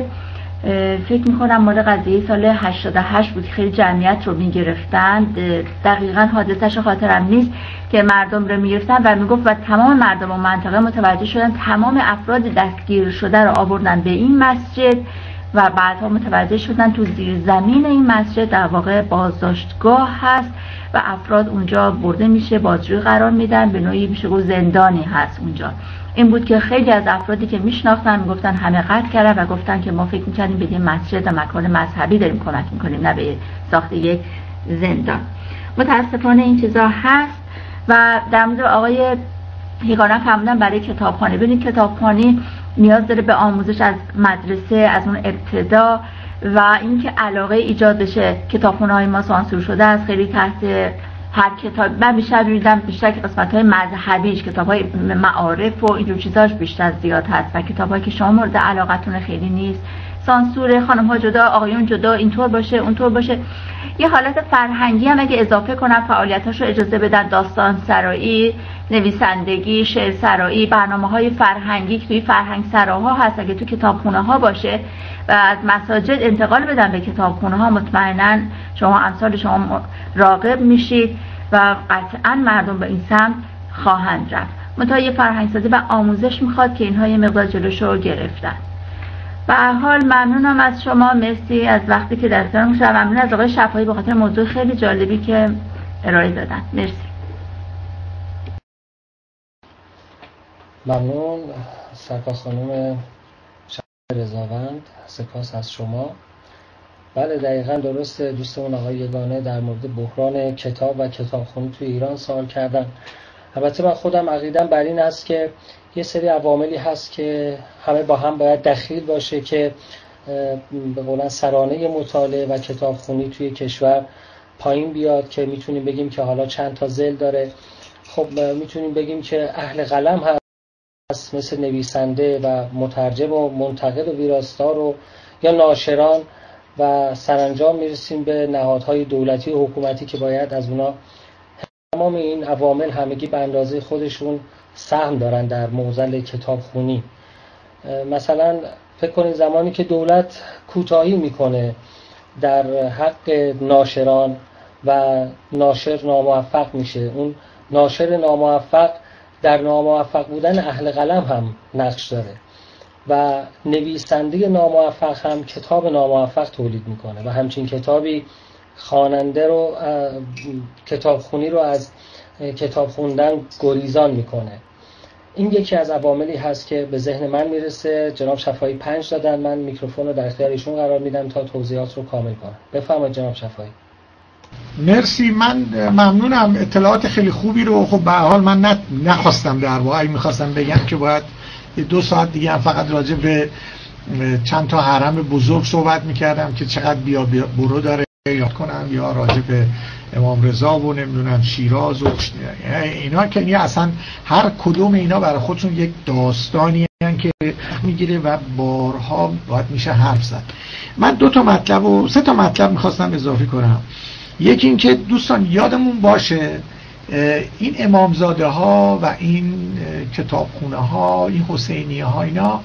فکر میکنم مال قضیه سال هشتاد و هشت بود خیلی جمعیت رو میگرفتن، دقیقا حادثش خاطرم نیست، که مردم رو میگرفتن و میگفت و تمام مردم و منطقه متوجه شدن تمام افراد دستگیر شده رو آوردن به این مسجد و بعدها متوجه شدن تو زیر زمین این مسجد در واقع بازداشتگاه هست و افراد اونجا برده میشه بازجویی قرار میدن، به نوعی میشه گفت زندانی هست اونجا. این بود که خیلی از افرادی که میشناختن میگفتن همه قطع کردن و گفتن که ما فکر میکردیم به یه مسجد و مکان مذهبی داریم کمک میکنیم نه به ساخت یک زندان. متاسفانه این چیزا هست. و در مورد آقای یگانه فرمودن برای کتابخانه، ببینید کتابخانه نیاز داره به آموزش از مدرسه از اون ابتدا و اینکه علاقه ایجاد بشه. کتابخونه‌های ما سانسور شده از خیلی تحت هر کتاب من بیشتر می‌بینم بیشتر که قسمت‌های مذهبیش کتاب‌های معارف و اینجور چیزاش بیشتر زیاد هست و کتاب‌هایی که شما مورد علاقتون خیلی نیست سانسور، خانم‌ها جدا آقایون جدا اینطور باشه اونطور باشه. یه حالت فرهنگی هم اگه اضافه کنن فعالیتاشو اجازه بدن، داستان سرایی، نویسندگی، شعر سرایی، برنامه‌های فرهنگی که توی فرهنگ سراها هست اگه تو کتابخونه‌ها باشه و از مساجد انتقال بدن به کتابخونه‌ها، مطمئناً شما امثال شما راغب میشید و قطعاً مردم به این سمت خواهند رفت. منتها یه فرهنگسازی و آموزش میخواد که اینها یه مقدار جلوشو گرفتن. به هر حال ممنونم از شما، مرسی از وقتی که در اختیارم گذاشتید. ممنون از آقای شفاعی به خاطر موضوع خیلی جالبی که ارائه دادن. مرسی. ممنون سرکار خانم رضاوند، سپاس از شما. بله دقیقا درسته، دوستمون آقای یگانه در مورد بحران کتاب و کتابخوانی توی ایران سوال کردن. البته من خودم عقیدم بر این است که یه سری عواملی هست که همه با هم باید دخیل باشه که به قولن سرانه مطالعه و کتابخوانی توی کشور پایین بیاد، که میتونیم بگیم که حالا چند تا ضلع داره. خب میتونیم بگیم که اهل قلم هست مثل نویسنده و مترجم و منتقد و ویراستار و یا ناشران، و سرانجام میرسیم به نهادهای دولتی و حکومتی که باید از اونا تمام این عوامل همگی به اندازه خودشون سهم دارن در معضل کتابخوانی. مثلا فکر کنید زمانی که دولت کوتاهی میکنه در حق ناشران و ناشر ناموفق میشه، اون ناشر ناموفق در ناموفق بودن اهل قلم هم نقش داره و نویسنده ناموفق هم کتاب ناموفق تولید میکنه و همچین کتابی خواننده رو کتابخونی رو از کتاب خوندن گریزان میکنه. این یکی از عواملی هست که به ذهن من میرسه. جناب شفاعی پنج دادن، من میکروفون رو در اختیار ایشون قرار میدم تا توضیحات رو کامل کنم. بفرمایید جناب شفاعی. مرسی، من ممنونم. اطلاعات خیلی خوبی رو خب به هر حال من نخواستم در واقع میخواستم بگم که باید دو ساعت دیگه هم فقط راجع به چند تا حرم بزرگ صحبت میکردم که چقدر بیا, بیا برو داره یاد کنم، یا راجع به امام رضا و نمیدونم شیراز و اینا که اینا اصلا هر کدوم اینا برای خودشون یک داستانی هستن که میگیره و بارها باید میشه حرف زد. من دو تا مطلب و سه تا مطلب میخواستم اضافه کنم. یکی این که دوستان یادمون باشه این امامزاده ها و این کتابخونه ها، این حسینیه ها، اینا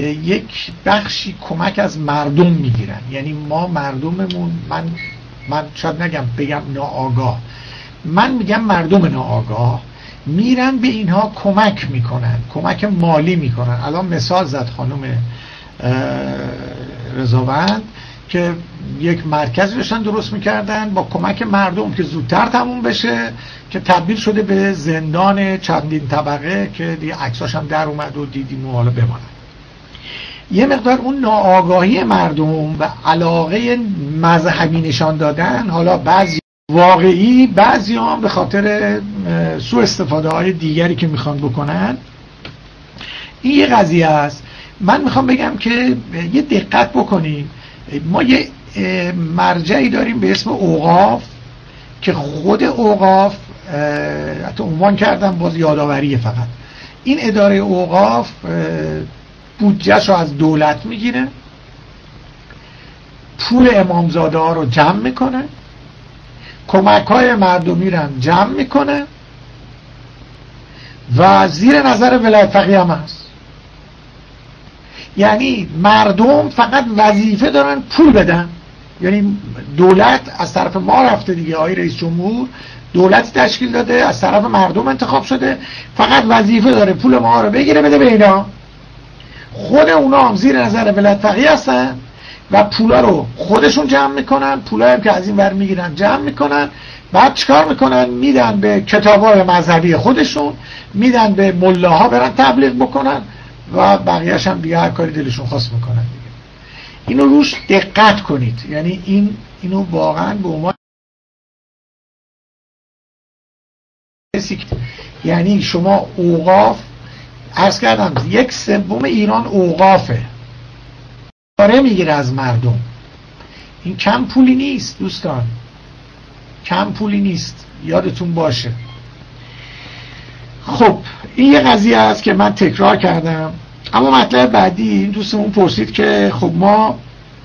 یک بخشی کمک از مردم میگیرن. یعنی ما مردممون، من من شاید نگم بگم ناآگاه، من میگم مردم ناآگاه میرن به اینها کمک میکنن، کمک مالی میکنن. الان مثال زد خانم رضاوند که یک مرکز داشتن درست میکردن با کمک مردم که زودتر تموم بشه، که تبدیل شده به زندان چندین طبقه که دیگه عکساش هم در اومد و دیدیم و حالا بمانن. یه مقدار اون ناآگاهی مردم و علاقه مذهبی نشان دادن، حالا بعضی واقعی، بعضی هم به خاطر سوء استفاده های دیگری که میخوان بکنن، این یه قضیه است. من میخوام بگم که یه دقت بکنیم. ما یه مرجعی داریم به اسم اوقاف که خود اوقاف حتی عنوان کردم، باز یادآوریه فقط، این اداره اوقاف بودجه‌شو از دولت میگیره، پول امامزاده ها رو جمع میکنه، کمک های مردمی رو هم جمع میکنه و زیر نظر ولایت فقیه هم هست. یعنی مردم فقط وظیفه دارن پول بدن. یعنی دولت از طرف ما رفته دیگه، آقای رئیس جمهور دولت تشکیل داده، از طرف مردم انتخاب شده، فقط وظیفه داره پول ما رو بگیره بده به اینا. خود اونا هم زیر نظر ولایت فقیه هستن و پولا رو خودشون جمع میکنن، پولا هم که از این ور میگیرن جمع میکنن، بعد چیکار میکنن؟ میدن به کتابای مذهبی خودشون، میدن به ملاها برن تبلیغ بکنن و بقیه‌اش هم دیگه هر کاری دلشون خواست میکنن دیگه. اینو روش دقت کنید. یعنی این اینو واقعا به عنوان یعنی شما اوقاف، عرض کردم یک سوم ایران اوقافه، داره میگیره از مردم. این کم پولی نیست دوستان، کم پولی نیست، یادتون باشه. خب این یه قضیه است که من تکرار کردم. اما مطلب بعدی، این دوستمون پرسید که خب ما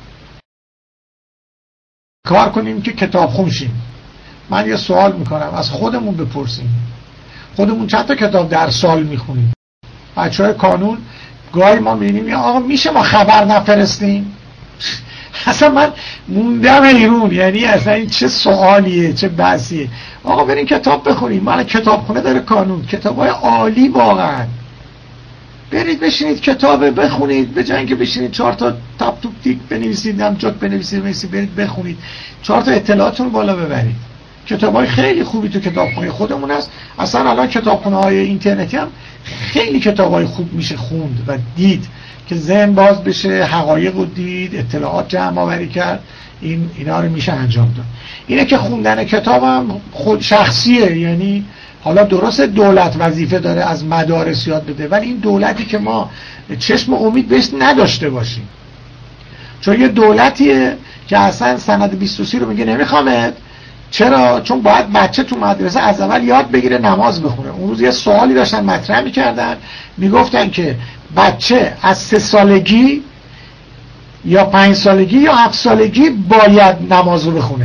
کار کنیم که کتاب خونشیم. من یه سوال میکنم، از خودمون بپرسیم، خودمون چند تا کتاب در سال میخونیم؟ بچه های کانون گاهی ما میبینیم یا آقا میشه ما خبر نفرستیم؟ اصلا من موندم حیرون. یعنی اصلا این چه سوالیه، چه بحثیه؟ آقا بریم کتاب بخونیم. من کتابخونه داره کانون، کتابای عالی واقعا، برید بشینید کتاب بخونید، به جای اینکه بشینید چهار تا تاپ توپ تیک بنویسید، هم جوک بنویسید، بنویسید برید بخونید، چهار تا اطلاعاتتون بالا ببرید. کتابای خیلی خوبی تو کتابخونه خودمون هست. اصلا الان کتابخونه‌های اینترنتی هم خیلی کتابای خوب میشه خوند و دید که ذهن باز بشه، حقایق رو دید، اطلاعات جمع آوری کرد. این اینا رو میشه انجام داد. اینه که خوندن کتابم خود شخصیه، یعنی حالا درست دولت وظیفه داره از مدارس یاد بده، ولی این دولتی که ما چشم امید بهش نداشته باشیم، چون یه دولتیه که اصلا سند بیست و سه رو میگه نمیخوامت. چرا؟ چون باید بچه تو مدرسه از اول یاد بگیره نماز بخونه. اون روز یه سوالی داشتن مطرح میکردن، میگفتن که بچه از سه سالگی یا پنج سالگی یا هفت سالگی باید نماز رو بخونه.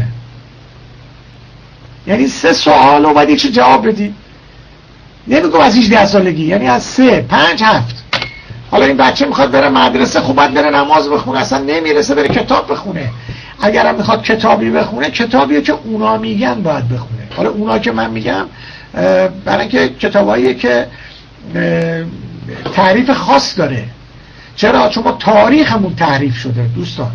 یعنی سه سوال رو باید یکی جواب بدی. نمیگم از هجده سالگی، یعنی از سه، پنج، هفت. حالا این بچه میخواد بره مدرسه، خب باید بره نماز بخونه، اصلا نمیرسه بره کتاب بخونه. اگرم میخواد کتابی بخونه، کتابیه که اونا میگن باید بخونه. حالا اونا که من میگم برای اینکه کتاباییه که تعریف خاص داره. چرا؟ چون ما تاریخمون تحریف شده دوستان.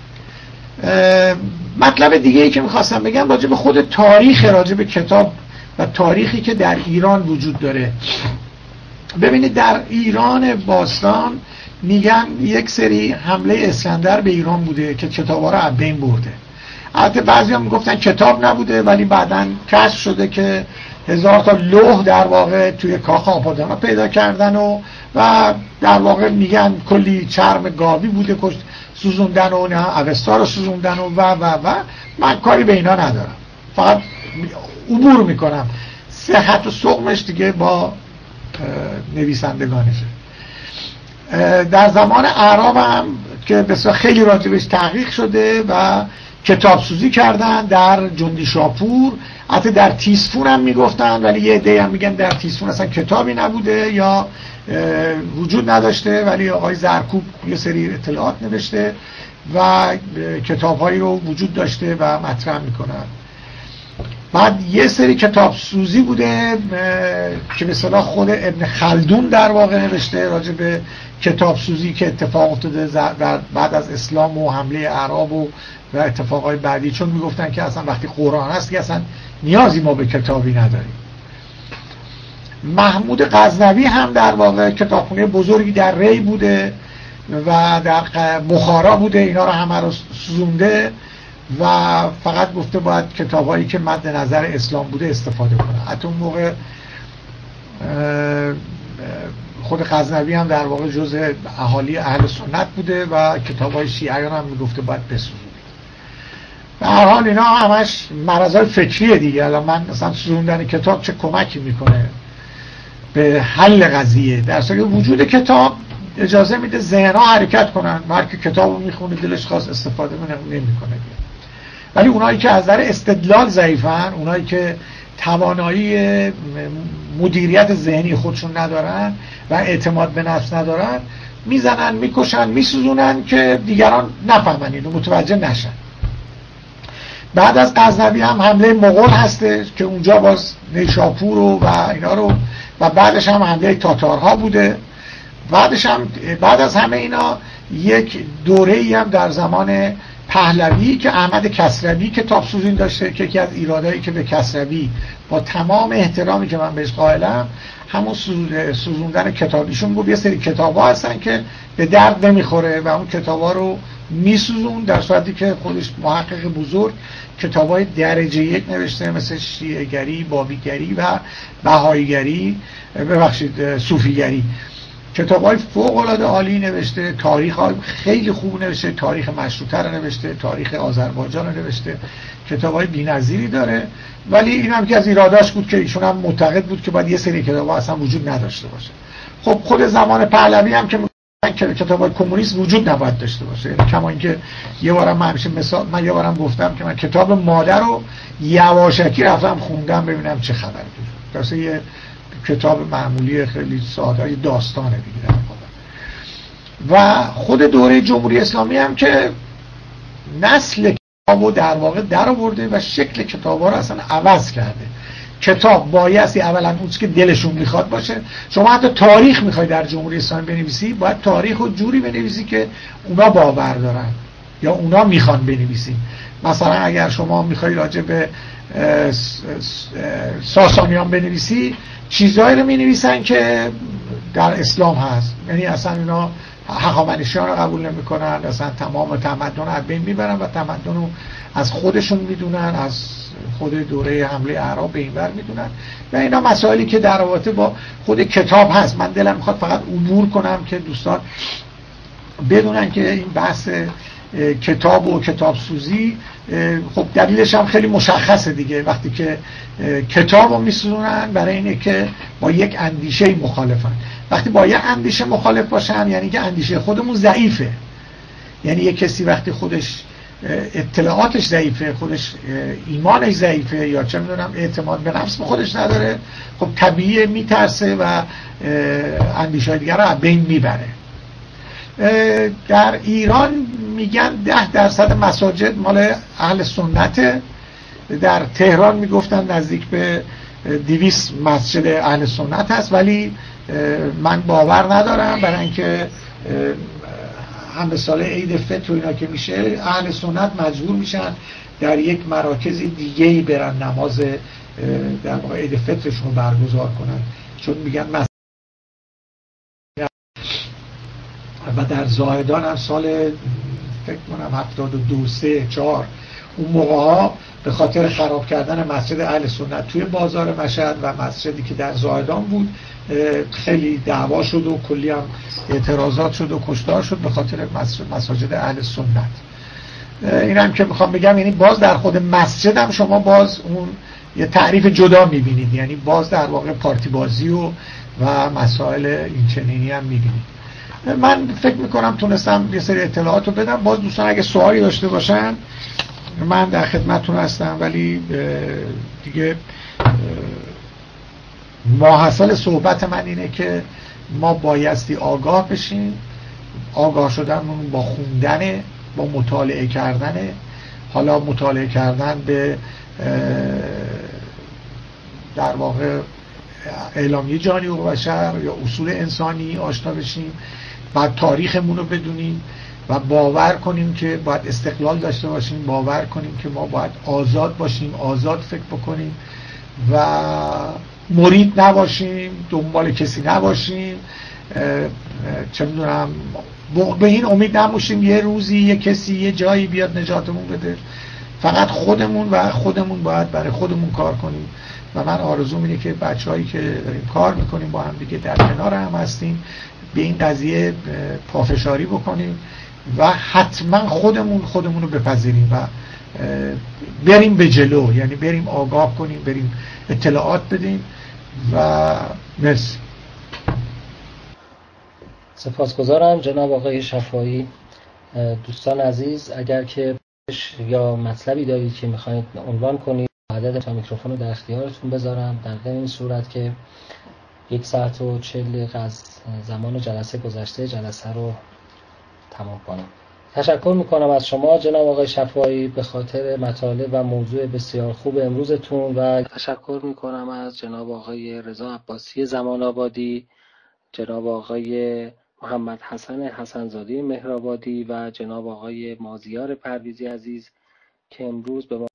مطلب دیگه ای که میخواستم بگم راجع به خود تاریخ، راجع به کتاب و تاریخی که در ایران وجود داره. ببینید در ایران باستان میگن یک سری حمله اسکندر به ایران بوده که کتابا رو از بین برده. البته بعضیا میگفتن کتاب نبوده، ولی بعداً کشف شده که هزار تا لوح در واقع توی کاخ آپادانا پیدا کردن و و در واقع میگن کلی چرم گاوی بوده کشت سوزوندن و نه اوستا رو سوزوندن و و و و من کاری به اینا ندارم، فقط عبور میکنم. صحت و سقمش دیگه با نویسندگانشه. در زمان اعراب هم که بسیار خیلی راجبش تحقیق شده و کتاب سوزی کردن در جندی شاپور، حتی در تیسفون هم میگفتن، ولی یه عده هم میگن در تیسفون اصلا کتابی نبوده یا وجود نداشته، ولی آقای زرکوب یه سری اطلاعات نوشته و کتابهایی رو وجود داشته و مطرح میکنن. بعد یه سری کتاب سوزی بوده که به اصطلاح خود ابن خلدون در واقع نوشته راجع به کتاب سوزی که اتفاق افتاده بعد از اسلام و حمله اعراب و و اتفاقای بعدی، چون میگفتن که اصلا وقتی قرآن هست که اصلا نیازی ما به کتابی نداریم. محمود غزنوی هم در واقع کتابخونه بزرگی در ری بوده و در بخارا بوده، اینا رو همه رو سوزونده و فقط گفته باید کتابایی که مد نظر اسلام بوده استفاده کنه. حتی اون موقع خود غزنوی هم در واقع جزء اهالی اهل سنت بوده و کتابای شیعیان هم میگفته باید بسوزونید. به هر حال اینا همش مرضای فکریه دیگه. الان من مثلا سوزوندن کتاب چه کمکی میکنه به حل قضیه؟ در صورتی وجود کتاب اجازه میده ذهن‌ها حرکت کنن. هر کی کتابو میخونه دلش خواست استفاده نمیکنه. ولی اونایی که از نظر استدلال ضعیفن، اونایی که توانایی مدیریت ذهنی خودشون ندارن و اعتماد به نفس ندارن، میزنن، میکشن، میسوزونن که دیگران نفهمن اینو، متوجه نشن. بعد از غزنوی هم حمله مغول هسته که اونجا باز نیشاپور و, و اینا رو و بعدش هم حمله تاتارها بوده. بعدش هم بعد از همه اینا یک دوره‌ای هم در زمان پهلوی که احمد کسروی کتاب سوزین داشته که یکی از ایرادایی که به کسروی با تمام احترامی که من بهش قائلم همون سوزوندن کتابیشون بود. یه سری کتابا هستن که به درد نمیخوره و اون کتابا رو میسوزون، در صورتی که خودش محقق بزرگ کتابای درجه یک نوشته مثل شیعه‌گری، بابیگری و بهاییگری، ببخشید صوفیگری. کتابای فوق العاده عالی نوشته، تاریخ خیلی خوب نوشته، تاریخ مشروطه رو نوشته، تاریخ آذربایجان رو نوشته، کتابای بی‌نظیری داره. ولی این هم که از ایراداش بود که ایشون هم معتقد بود که باید یه سری کتابا اصلا وجود نداشته باشه. خب خود زمان پهلوی هم که که کتابای کمونیست وجود نباید داشته باشه. یعنی کما اینکه یه بارم من همیشه مثال من یه بارم گفتم که من کتاب مادر رو یواشکی رفتم خوندم ببینم چه خبره. درسته یه کتاب معمولی خیلی ساده داستانه دیگه. و خود دوره جمهوری اسلامی هم که نسل کتابو در واقع در آورده و شکل کتابا رو اصلا عوض کرده. کتاب بایستی اولا اون که دلشون میخواد باشه. شما حتی تاریخ میخوای در جمهوری اسلامی بنویسی، باید تاریخ رو جوری بنویسی که اونا باور دارن یا اونا میخوان بنویسین. مثلا اگر شما میخوای راجع به ساسانیان بنویسی، چیزایی رو مینویسن که در اسلام هست، یعنی اصلا اینا هخامنشیان رو قبول نمیکنن، اصلا تمام تمدن رو از بین میبرن و تمدن رو از خودشون میدونن، از خود دوره حمله اعراب به این ور میدونن و اینا مسائلی که در رابطه با خود کتاب هست. من دلم میخواد فقط عبور کنم که دوستان بدونن که این بحث کتاب و کتاب سوزی خب دلیلش هم خیلی مشخصه دیگه. وقتی که کتاب رو میسوزونن برای اینه که با یک اندیشه مخالفن. وقتی با یک اندیشه مخالف باشن یعنی که اندیشه خودمون ضعیفه، یعنی یک کسی وقتی خودش اطلاعاتش ضعیفه، خودش ایمانش ضعیفه یا چه میدونم اعتماد به نفس به خودش نداره، خب طبیعیه میترسه و اندیشه دیگر رو از بین میبره. در ایران میگن ده درصد مساجد مال اهل سنته، در تهران میگفتن نزدیک به دویست مسجد اهل سنت هست، ولی من باور ندارم، برای اینکه هم سال عید فطر و اینا که میشه اهل سنت مجبور میشن در یک مراکز دیگه‌ای برن نماز در واقع عید فطرشون رو برگزار کنن، چون میگن مثلا و در زاهدان هم سال فکر کنم هفتاد و دو سه چهار اون موقع ها به خاطر خراب کردن مسجد اهل سنت توی بازار مشهد و مسجدی که در زاهدان بود خیلی دعوا شد و کلی هم اعتراضات شد و کشتار شد به خاطر مساجد اهل سنت. این هم که میخوام بگم یعنی باز در خود مسجد هم شما باز اون یه تعریف جدا میبینید، یعنی باز در واقع پارتی بازی و و مسائل این چنینی هم میبینید. من فکر میکنم تونستم یه سری اطلاعات رو بدم. باز دوستان اگه سوالی داشته باشن من در خدمتتون هستم، ولی دیگه ماحصل صحبت من اینه که ما بایستی آگاه بشیم. آگاه شدنمون با خوندن، با مطالعه کردن، حالا مطالعه کردن به در واقع اعلامیه جهانی حقوق بشر یا اصول انسانی آشنا بشیم، بعد تاریخمون رو بدونیم و باور کنیم که باید استقلال داشته باشیم، باور کنیم که ما باید آزاد باشیم، آزاد فکر بکنیم و مرید نباشیم، دنبال کسی نباشیم، چه میدونم به این امید نباشیم یه روزی یه کسی یه جایی بیاد نجاتمون بده. فقط خودمون و خودمون باید برای خودمون کار کنیم و من آرزوم اینه که بچه‌هایی که داریم کار میکنیم با هم دیگه در کنار هم هستیم به این قضیه پافشاری بکنیم و حتما خودمون خودمون رو بپذیریم و بریم به جلو، یعنی بریم آگاه کنیم، بریم اطلاعات بدیم و مرسی. سپاسگزارم جناب آقای شفایی. دوستان عزیز اگر که یا مطلبی دارید که میخواید عنوان کنید عدد تا میکروفون رو در اختیارتون بذارم، در غیر این صورت که یک ساعت و چهل دقیقه از زمان جلسه گذشته جلسه رو تمام کنم. تشکر میکنم از شما جناب آقای شفایی به خاطر مطالب و موضوع بسیار خوب امروزتون و تشکر میکنم از جناب آقای رضا عباسی زمان آبادی، جناب آقای محمد حسن حسنزاده مهرآبادی و جناب آقای مازیار پرویزی عزیز که امروز به ما